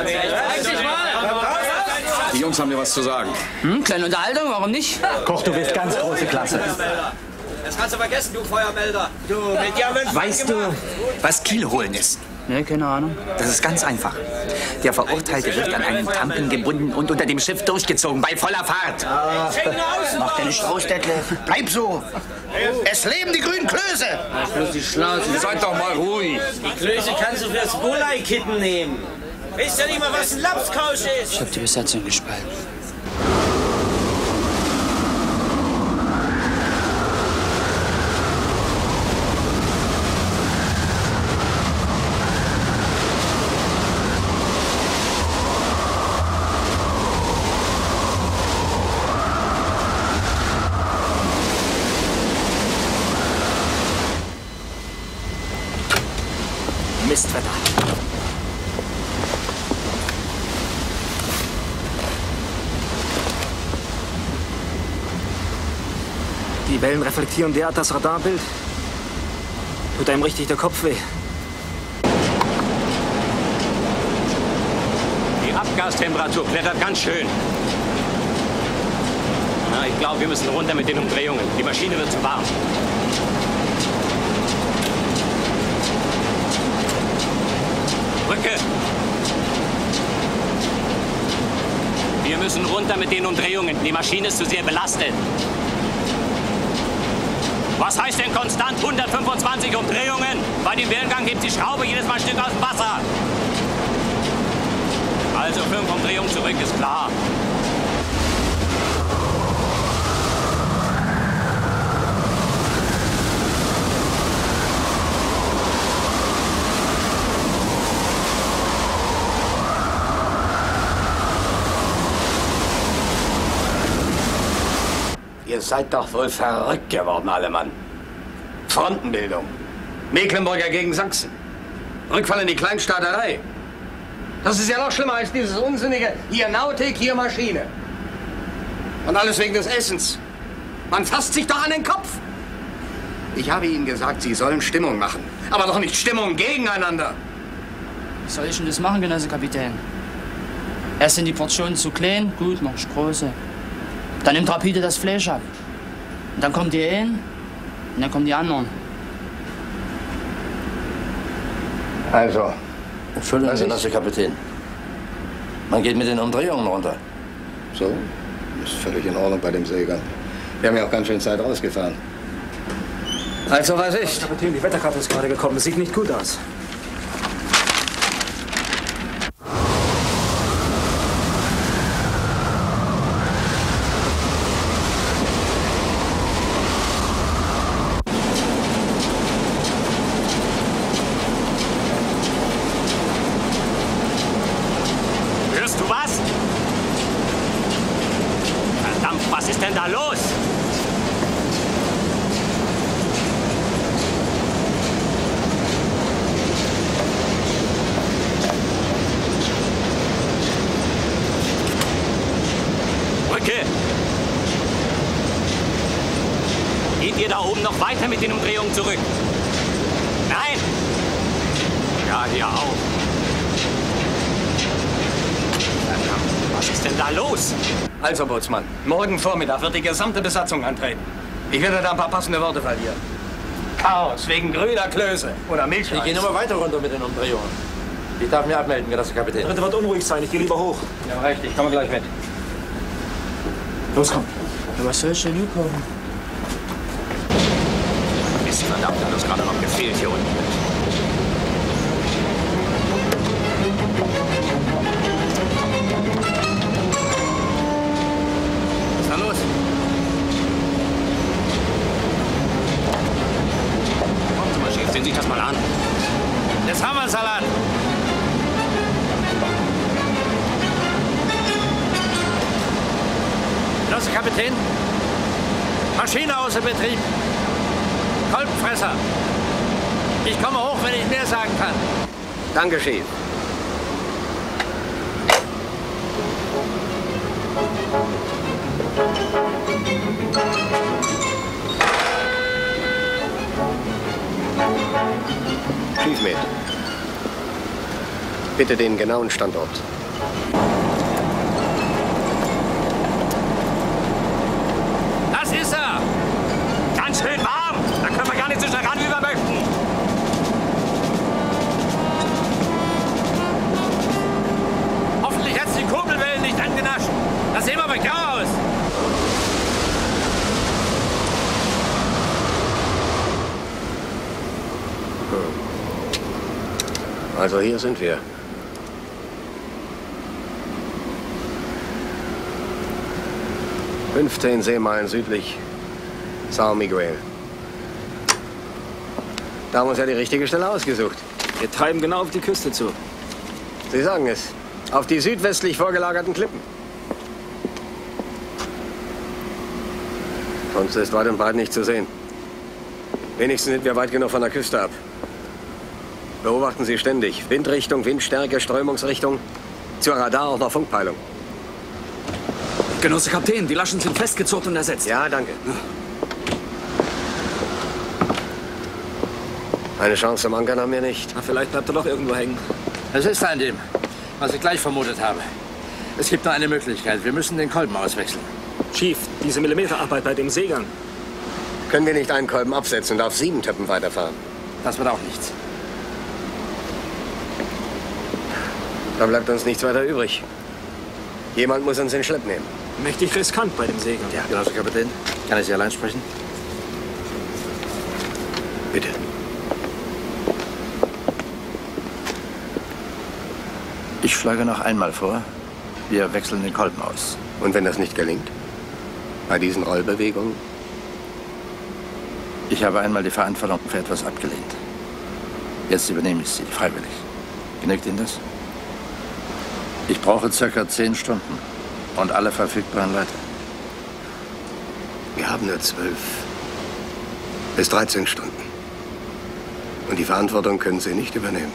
Die Jungs haben dir was zu sagen. Kleine Unterhaltung, warum nicht? Koch, du bist ganz große Klasse. Das kannst du vergessen, du Feuermelder. Du, mit Jammern. Weißt du, was Kiel holen ist? Ne, keine Ahnung. Das ist ganz einfach. Der Verurteilte wird an einen Tampen gebunden und unter dem Schiff durchgezogen, bei voller Fahrt. Mach dir nicht raus, Detlef. Bleib so. Es leben die grünen Klöße. Ach, bloß die Schnauze. Seid doch mal ruhig. Die Klöße kannst du fürs Bulei-Kitten nehmen. Wisst ihr nicht mal, was ein Lapskausch ist? Ich hab die Besatzung gespalten. Mistwetter. Die Wellen reflektieren derart das Radarbild. Tut einem richtig der Kopf weh. Die Abgastemperatur klettert ganz schön. Na, ich glaube, wir müssen runter mit den Umdrehungen. Die Maschine wird zu warm. Brücke! Wir müssen runter mit den Umdrehungen. Die Maschine ist zu sehr belastet. Was heißt denn konstant 125 Umdrehungen? Bei dem Wellengang hebt die Schraube jedes Mal ein Stück aus dem Wasser. Also 5 Umdrehungen zurück, ist klar. Ihr seid doch wohl verrückt geworden, alle Mann. Frontenbildung. Mecklenburger gegen Sachsen. Rückfall in die Kleinstaaterei. Das ist ja noch schlimmer als dieses unsinnige hier Nautik, hier Maschine. Und alles wegen des Essens. Man fasst sich doch an den Kopf. Ich habe Ihnen gesagt, Sie sollen Stimmung machen. Aber doch nicht Stimmung gegeneinander. Wie soll ich denn das machen, Genosse Kapitän? Erst sind die Portionen zu klein, gut, mach ich große. Dann nimmt rapide das Fleisch ab. Und dann kommt die einen und dann kommen die anderen. Also. Entschuldigen Sie, Genosse Kapitän. Man geht mit den Umdrehungen runter. So? Ist völlig in Ordnung bei dem Segern. Wir haben ja auch ganz schön Zeit ausgefahren. Also was ist? Kapitän, die Wetterkarte ist gerade gekommen. Es sieht nicht gut aus. Hörst du was? Verdammt, was ist denn da los? Brücke! Geht ihr da oben noch weiter mit den Umdrehungen zurück? Nein! Ja, hier auch. Was ist denn da los? Also, Bootsmann, morgen Vormittag wird die gesamte Besatzung antreten. Ich werde da ein paar passende Worte verlieren. Chaos wegen grüner Klöße oder Milchreis. Ich gehe nur mal weiter runter mit den Umdrehungen. Ich darf mir abmelden, Genosse Kapitän. Der Dritte wird unruhig sein. Ich gehe lieber hoch. Ja, recht. Ich komme gleich mit. Los, komm. Ja, was soll ich denn kaufen? Ist verdammt, hat uns gerade noch gefehlt hier unten. Genosse Kapitän. Maschine außer Betrieb. Kolbenfresser. Ich komme hoch, wenn ich mehr sagen kann. Danke, Chief. Chiefmate, bitte den genauen Standort. Das ist er! Ganz schön warm! Da können wir gar nicht so schnell ran, wie wir möchten. Hoffentlich hat's die Kurbelwellen nicht angenascht. Das sehen wir aber grau aus. Also hier sind wir. ...15 Seemeilen südlich São Miguel. Da haben wir uns ja die richtige Stelle ausgesucht. Wir treiben genau auf die Küste zu. Sie sagen es. Auf die südwestlich vorgelagerten Klippen. Sonst ist weit und breit nicht zu sehen. Wenigstens sind wir weit genug von der Küste ab. Beobachten Sie ständig. Windrichtung, Windstärke, Strömungsrichtung. Zur Radar- und noch Funkpeilung. Genosse Kapitän, die Laschen sind festgezurrt und ersetzt. Ja, danke. Eine Chance zum Ankern haben wir nicht. Na, vielleicht bleibt er doch irgendwo hängen. Es ist an dem, was ich gleich vermutet habe. Es gibt nur eine Möglichkeit. Wir müssen den Kolben auswechseln. Chief, diese Millimeterarbeit bei dem Seegang. Können wir nicht einen Kolben absetzen und auf 7 Töppen weiterfahren? Das wird auch nichts. Da bleibt uns nichts weiter übrig. Jemand muss uns in Schlepp nehmen. Mächtig riskant bei dem Seegang. Ja, Genosse Kapitän. Kann ich Sie allein sprechen? Bitte. Ich schlage noch einmal vor, wir wechseln den Kolben aus. Und wenn das nicht gelingt? Bei diesen Rollbewegungen? Ich habe einmal die Verantwortung für etwas abgelehnt. Jetzt übernehme ich sie, freiwillig. Genügt Ihnen das? Ich brauche circa 10 Stunden und alle verfügbaren Leute. Wir haben nur 12 bis 13 Stunden. Und die Verantwortung können Sie nicht übernehmen.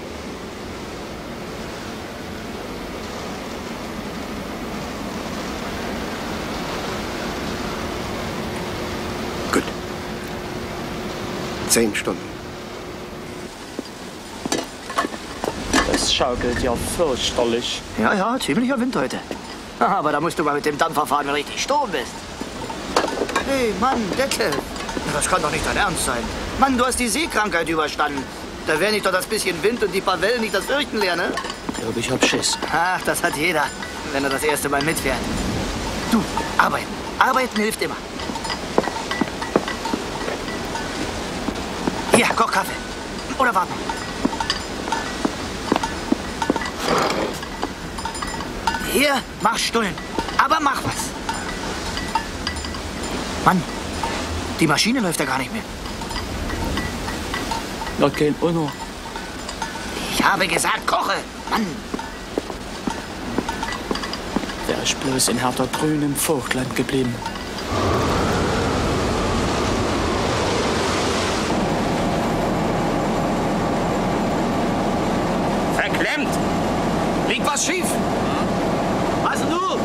Gut. 10 Stunden. Das schaukelt ja fürchterlich. Ja, ja, ziemlicher Wind heute. Aber da musst du mal mit dem Dampfer fahren, wenn richtig Sturm bist. Hey, Mann, Detlef. Das kann doch nicht dein Ernst sein. Mann, du hast die Seekrankheit überstanden. Da wäre nicht doch das bisschen Wind und die paar Wellen nicht das Fürchten leer, ne? Ich glaube, ich hab Schiss. Ach, das hat jeder, wenn er das erste Mal mitfährt. Du, arbeiten. Arbeiten hilft immer. Hier, koch Kaffee. Oder warte noch. Hier, mach Stullen. Aber mach was. Mann, die Maschine läuft ja gar nicht mehr. Noch kein Unno. Ich habe gesagt, koche. Mann. Wäre ich bloß in Hertha-Grün im Vogtland geblieben. Verklemmt! Liegt was schief? Was nun?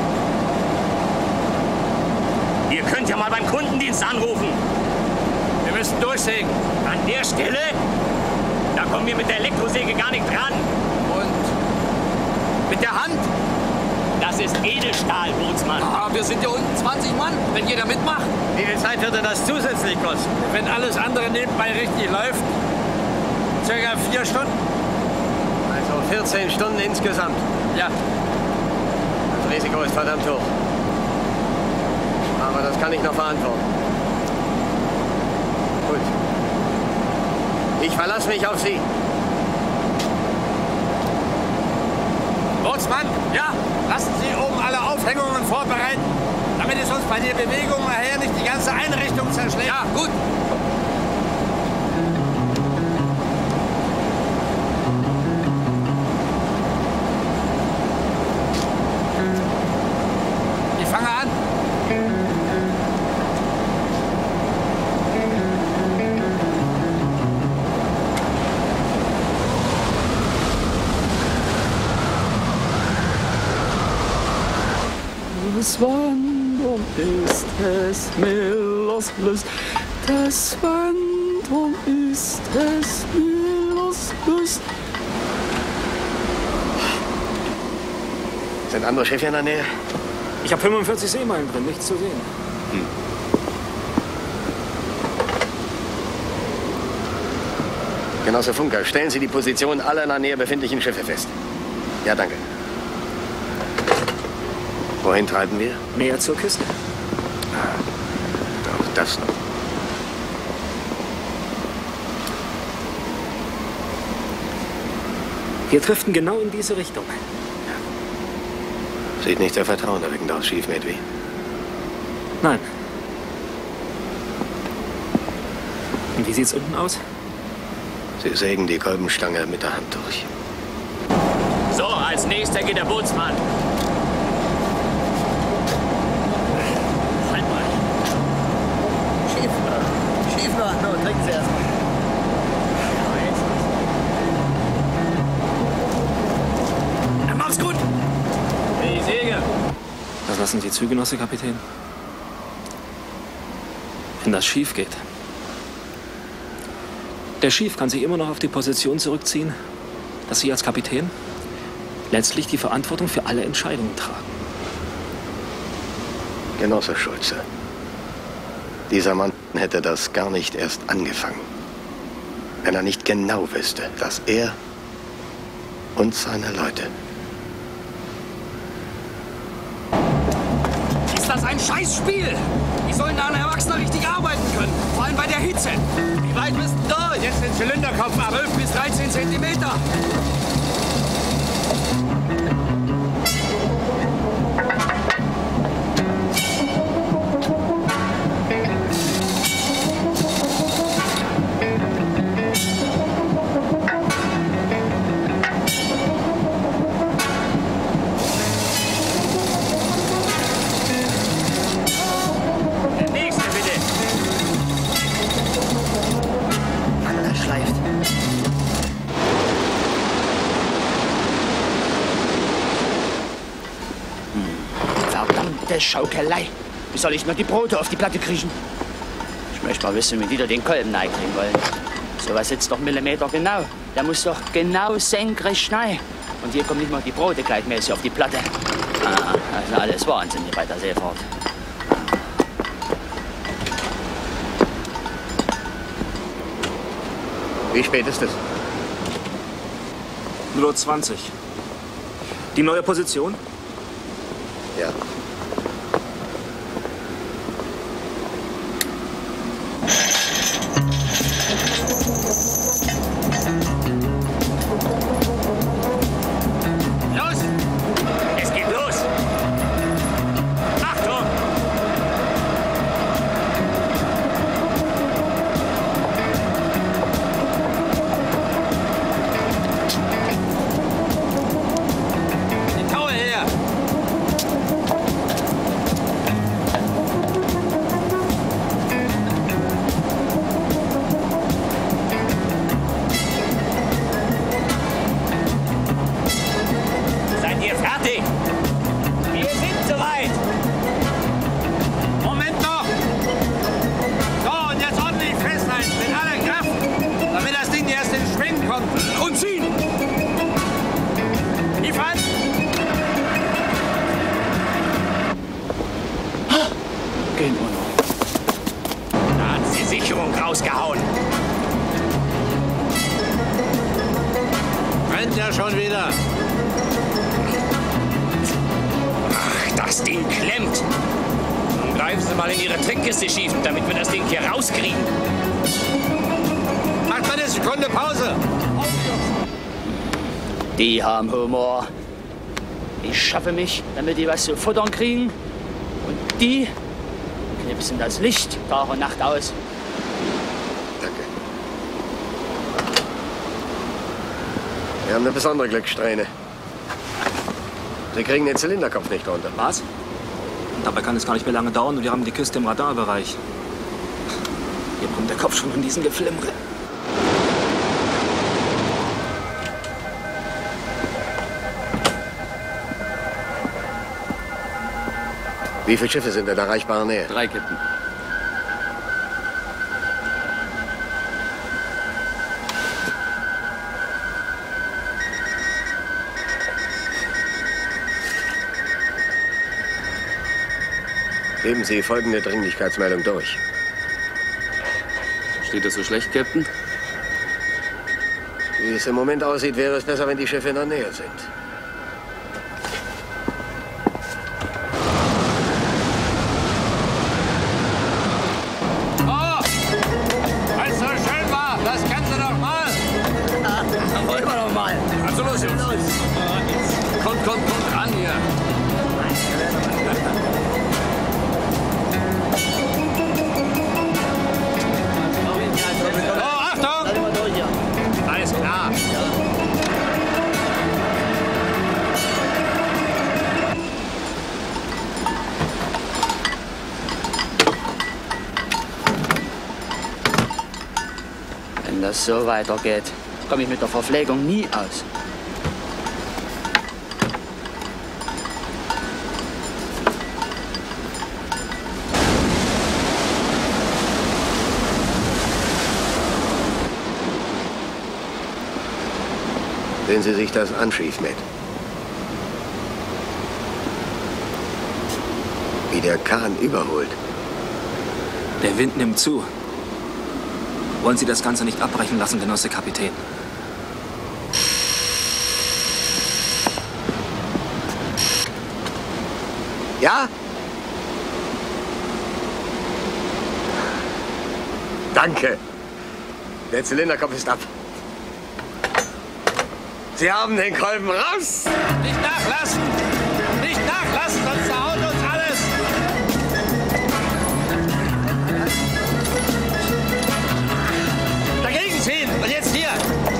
Ihr könnt ja mal beim Kundendienst anrufen. Wir müssen durchsägen. An der Stelle? Da kommen wir mit der Elektrosäge gar nicht dran. Und mit der Hand? Das ist Edelstahl, Bootsmann. Ah, wir sind ja unten 20 Mann, wenn jeder mitmacht. Wie viel Zeit würde das zusätzlich kosten? Wenn alles andere nebenbei richtig läuft, circa 4 Stunden. Also 14 Stunden insgesamt. Ja. Das Risiko ist verdammt hoch. Aber das kann ich noch verantworten. Gut. Ich verlasse mich auf Sie. Bootsmann, ja, lassen Sie oben alle Aufhängungen vorbereiten, damit es uns bei der Bewegung nachher nicht die ganze Einrichtung zerschlägt. Ja, gut. Ich fange an. Das Wandern ist es Millers Lust. Das Wandern ist es Millers Lust. Sind andere Schiffe in der Nähe? Ich habe 45 Seemeilen drin, nichts zu sehen. Genosse Funker, stellen Sie die Position aller in der Nähe befindlichen Schiffe fest. Ja, danke. Wohin treiben wir? Näher zur Küste. Auch das noch. Wir driften genau in diese Richtung. Sieht nicht sehr vertrauenerweckend aus, Chief Medway. Nein. Und wie sieht's unten aus? Sie sägen die Kolbenstange mit der Hand durch. So, als nächster geht der Bootsmann. Halt mal. Schief noch. No, trinken Sie erst mal. Na, mach's gut. Die Segel. Was lassen Sie zu, Genosse Kapitän? Wenn das schief geht. Der Chief kann sich immer noch auf die Position zurückziehen, dass Sie als Kapitän letztlich die Verantwortung für alle Entscheidungen tragen. Genosse Schulze, dieser Mann hätte das gar nicht erst angefangen, wenn er nicht genau wüsste, dass er und seine Leute... Ist das ein Scheißspiel? Wie sollen da ein Erwachsener richtig arbeiten können? Vor allem bei der Hitze. Wie weit bist du da? Jetzt den Zylinderkopf ab. 12 bis 13 Zentimeter. Schaukelei. Wie soll ich nur die Brote auf die Platte kriegen? Ich möchte mal wissen, wie die da den Kolben einkriegen wollen. Sowas sitzt doch Millimeter genau. Der muss doch genau senkrecht rein. Und hier kommen nicht mal die Brote gleichmäßig auf die Platte. Also alles Wahnsinn hier bei der Seefahrt. Wie spät ist es? 0:20 Uhr. Die neue Position? Ja. Die haben Humor. Ich schaffe mich, damit die was zu futtern kriegen. Und die knipsen das Licht Tag und Nacht aus. Danke. Wir haben eine besondere Glückssträhne. Sie kriegen den Zylinderkopf nicht runter. Was? Dabei kann es gar nicht mehr lange dauern und wir haben die Küste im Radarbereich. Hier kommt der Kopf schon von diesem Geflimre. Wie viele Schiffe sind in erreichbarer Nähe? 3, Captain. Geben Sie folgende Dringlichkeitsmeldung durch. Steht das so schlecht, Captain? Wie es im Moment aussieht, wäre es besser, wenn die Schiffe in der Nähe sind. Oh! Als so schön war, das kannst du doch mal. Dann wollen wir doch mal. Also los, Jungs. Kommt ran hier. Oh, Achtung! Alles klar. Wenn das so weitergeht, komme ich mit der Verpflegung nie aus. Sehen Sie sich das an, Chief Med. Wie der Kahn überholt. Der Wind nimmt zu. Wollen Sie das Ganze nicht abbrechen lassen, Genosse Kapitän? Ja? Danke. Der Zylinderkopf ist ab. Sie haben den Kolben raus! Nicht nachlassen! Nicht nachlassen, sonst zerhaut uns alles! Dagegen ziehen! Und jetzt hier!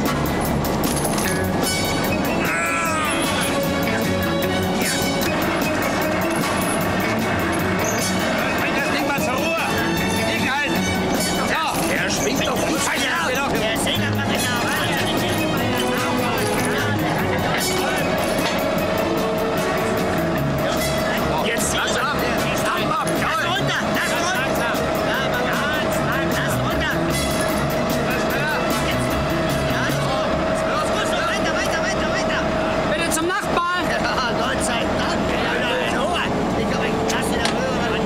Bring das Ding mal zur Ruhe! Gegenhalten! So! Der schwingt doch gut. Der Segler macht genau. Jetzt langsam ab! Lass runter! Lass runter! Ja, aber ganz lass runter! Los, weiter! Bitte zum Nachbarn! Ja, Gott sei Dank! In Ruhe! Ich habe einen Klasse der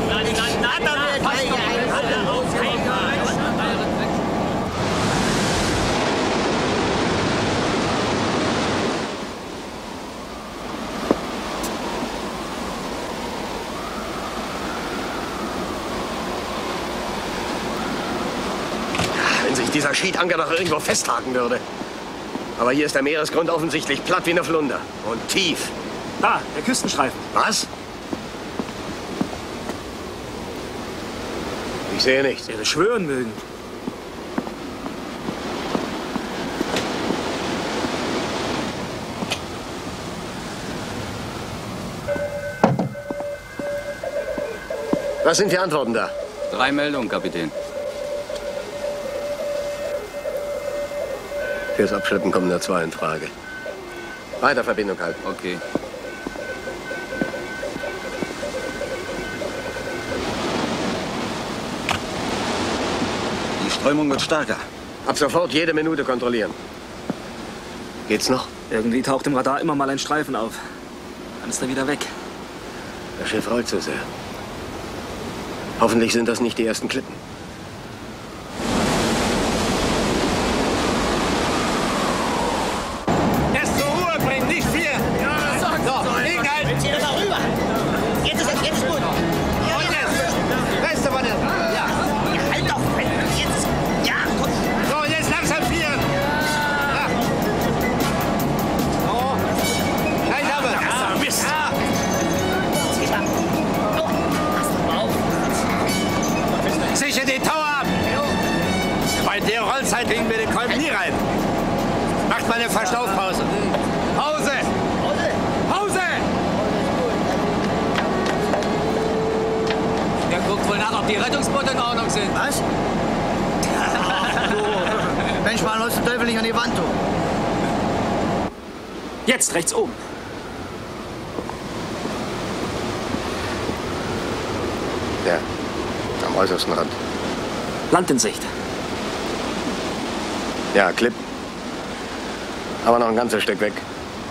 Wenn sich dieser Schiedanker doch irgendwo festhaken würde. Aber hier ist der Meeresgrund offensichtlich platt wie eine Flunder. Und tief. Da, der Küstenstreifen. Was? Ich sehe nichts. Wer schwören mögen. Was sind die Antworten da? 3 Meldungen, Kapitän. Fürs Abschleppen kommen nur 2 in Frage. Weiter Verbindung halten. Okay. Die Strömung wird stärker. Ab sofort jede Minute kontrollieren. Geht's noch? Irgendwie taucht im Radar immer mal ein Streifen auf. Dann ist er wieder weg. Das Schiff rollt so sehr. Hoffentlich sind das nicht die ersten Klippen. Erst zur Ruhe bringen, nicht viel! Ja, das sagt so. Gegenhalten! Zieh das auch rüber! Jetzt ist gut! Und jetzt! Beste von der... Ja! Halt doch! Jetzt! Ja, gut! So, und jetzt langsam vieren! Ja! So! Gleich haben wir! Ja, Mist! Ja! Zieh mal! Oh, pass doch mal auf! Sicher den Tower ab! Bei der Rollzeit kriegen wir den Kolben nie rein. Macht mal eine Verschnaufpause. Pause! Pause! Der guckt wohl nach, ob die Rettungsboote in Ordnung sind. Was? Ach, du. Mensch, mal holst du Teufel nicht an die Wand, du. Jetzt, rechts oben. Ja, am äußersten Rand. Land in Sicht. Ja, Klipp. Aber noch ein ganzes Stück weg.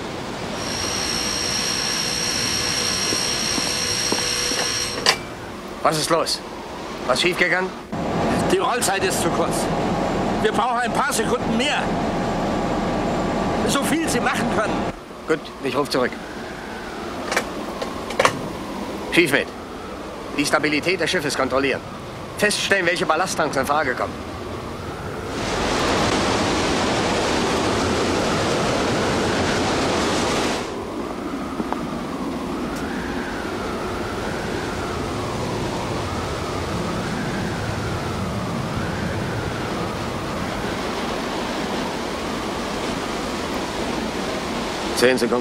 Was ist los? Was schiefgegangen? Die Rollzeit ist zu kurz. Wir brauchen ein paar Sekunden mehr. So viel Sie machen können. Gut, ich rufe zurück. Schiefmed, die Stabilität des Schiffes kontrollieren. Feststellen, welche Ballasttanks in Frage kommen. Zehn Sekunden.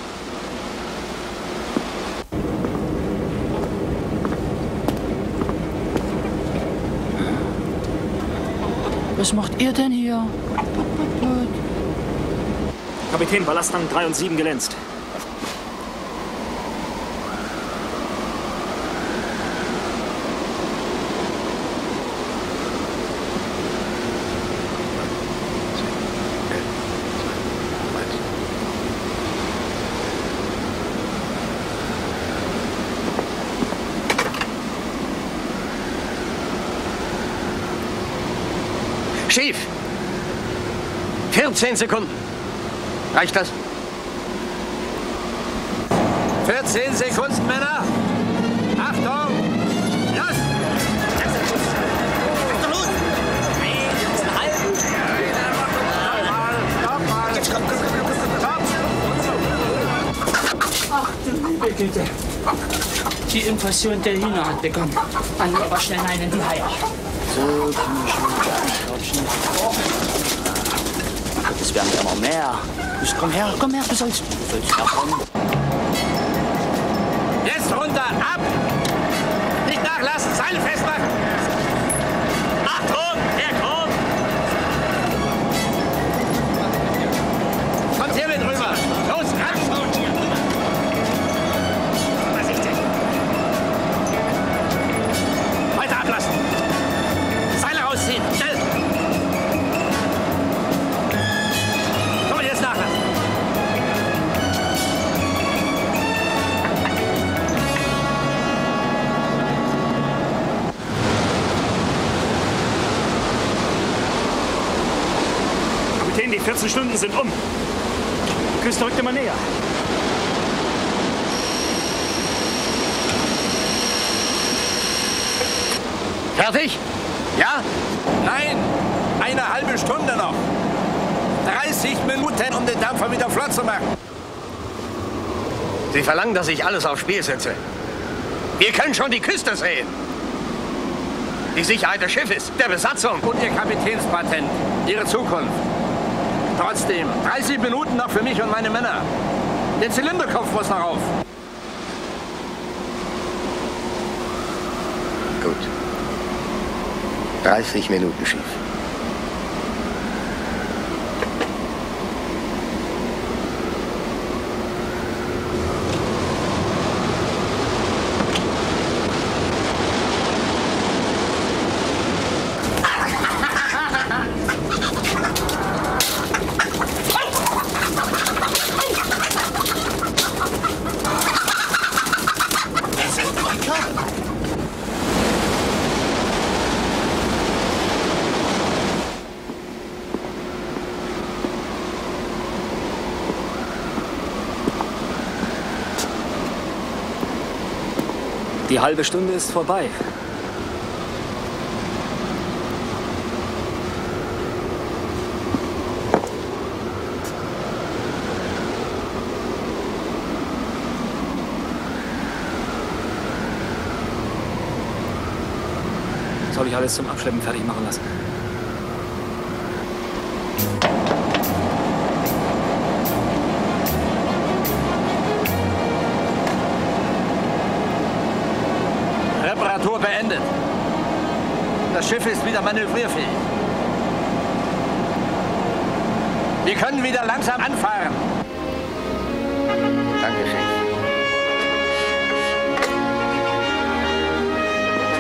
Was macht ihr denn hier? Kapitän, Ballasttank 3 und 7 glänzt. Schief! 14 Sekunden. Reicht das? 14 Sekunden, Männer. Achtung! Los! Ach du liebe Güte. Die Invasion der Hühner hat begonnen. An aber schnell einen die Haie. So, komm schon. Das werden ja immer mehr. Komm her, du sollst herkommen. Jetzt runter, ab! Nicht nachlassen, Seile festmachen! Achtung, er kommt! Kommt hier mit rüber! Los, ran! Weiter ablassen! Seile rausziehen, schnell! Komm, jetzt nachlassen! Kapitän, die 14 Stunden sind um. Die Küste rückt immer näher. Fertig? Ja? Nein! Eine halbe Stunde noch. 30 Minuten, um den Dampfer wieder flott zu machen. Sie verlangen, dass ich alles aufs Spiel setze. Wir können schon die Küste sehen. Die Sicherheit des Schiffes, der Besatzung. Und Ihr Kapitänspatent. Ihre Zukunft. Trotzdem, 30 Minuten noch für mich und meine Männer. Der Zylinderkopf muss noch auf. Gut. 30 Minuten schief. Die halbe Stunde ist vorbei. Soll ich alles zum Abschleppen fertig machen lassen? Reparatur beendet. Das Schiff ist wieder manövrierfähig. Wir können wieder langsam anfahren. Danke, Chef.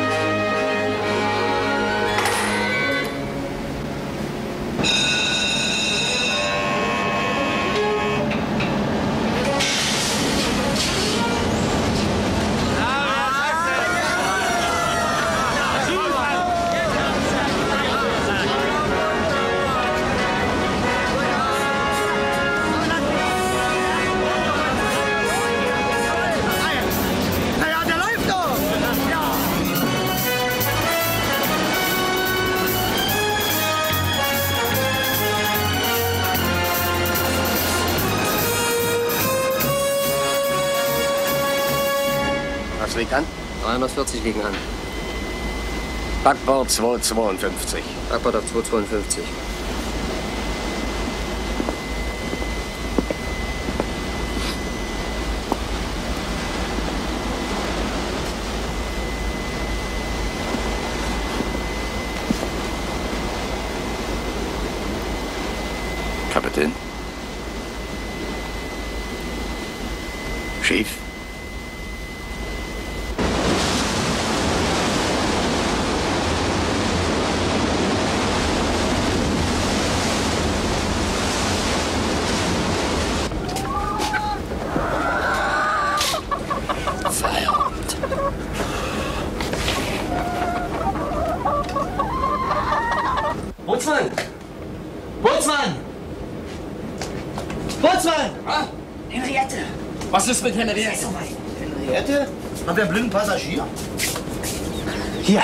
Was liegt an? 340 liegen an. Backbord 252. Backbord auf 252. Kapitän. Schief. Feierabend. Bootsmann! Bootsmann! Bootsmann! Ah? Henriette! Was ist mit Henriette? Henriette? Haben wir einen blinden Passagier? Hier.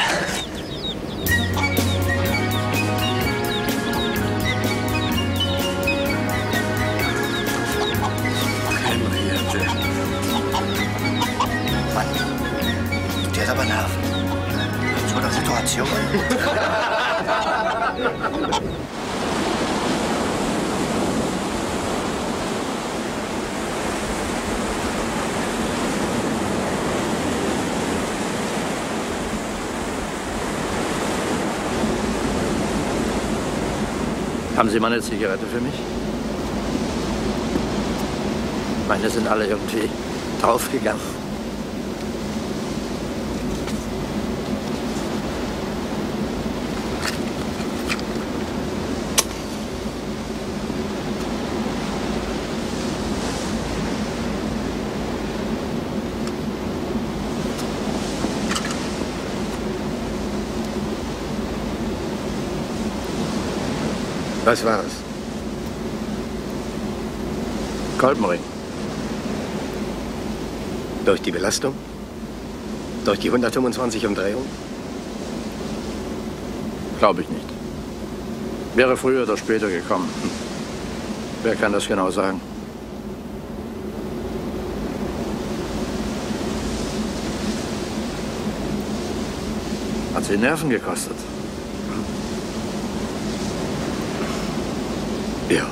Henriette. Mann, der hat aber Nerven. In so einer Situation. Haben Sie mal eine Zigarette für mich? Meine sind alle irgendwie draufgegangen. Was war es? Kolbenring. Durch die Belastung? Durch die 125 Umdrehungen? Glaube ich nicht. Wäre früher oder später gekommen. Wer kann das genau sagen? Hat sie Nerven gekostet? Ja.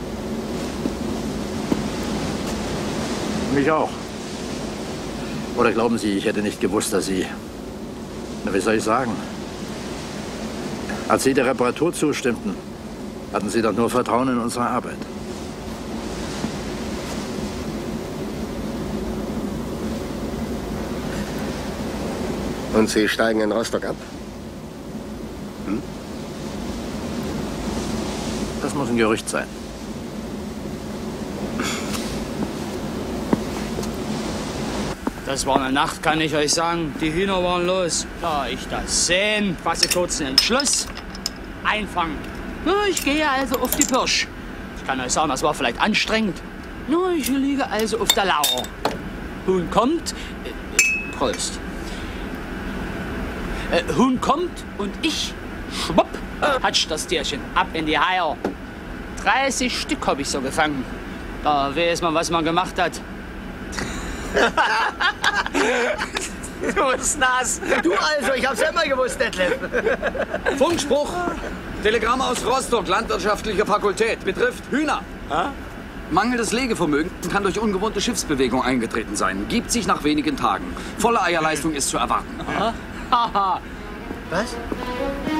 Mich auch. Oder glauben Sie, ich hätte nicht gewusst, dass Sie... Na, wie soll ich sagen? Als Sie der Reparatur zustimmten, hatten Sie doch nur Vertrauen in unsere Arbeit. Und Sie steigen in Rostock ab? Hm? Das muss ein Gerücht sein. Das war eine Nacht, kann ich euch sagen. Die Hühner waren los. Da ich das sehen, fasse kurz einen Entschluss. Einfangen. Na, ich gehe also auf die Pirsch. Ich kann euch sagen, das war vielleicht anstrengend. Na, ich liege also auf der Lauer. Huhn kommt. Prost. Huhn kommt und ich, schwupp, hatsch das Tierchen ab in die Eier. 30 Stück habe ich so gefangen. Da weiß man, was man gemacht hat. Du bist nass. Du also, ich hab's immer gewusst, Detlef. Funkspruch. Telegramm aus Rostock, landwirtschaftliche Fakultät. Betrifft Hühner. Mangelndes Legevermögen kann durch ungewohnte Schiffsbewegung eingetreten sein. Gibt sich nach wenigen Tagen. Volle Eierleistung ist zu erwarten. Was?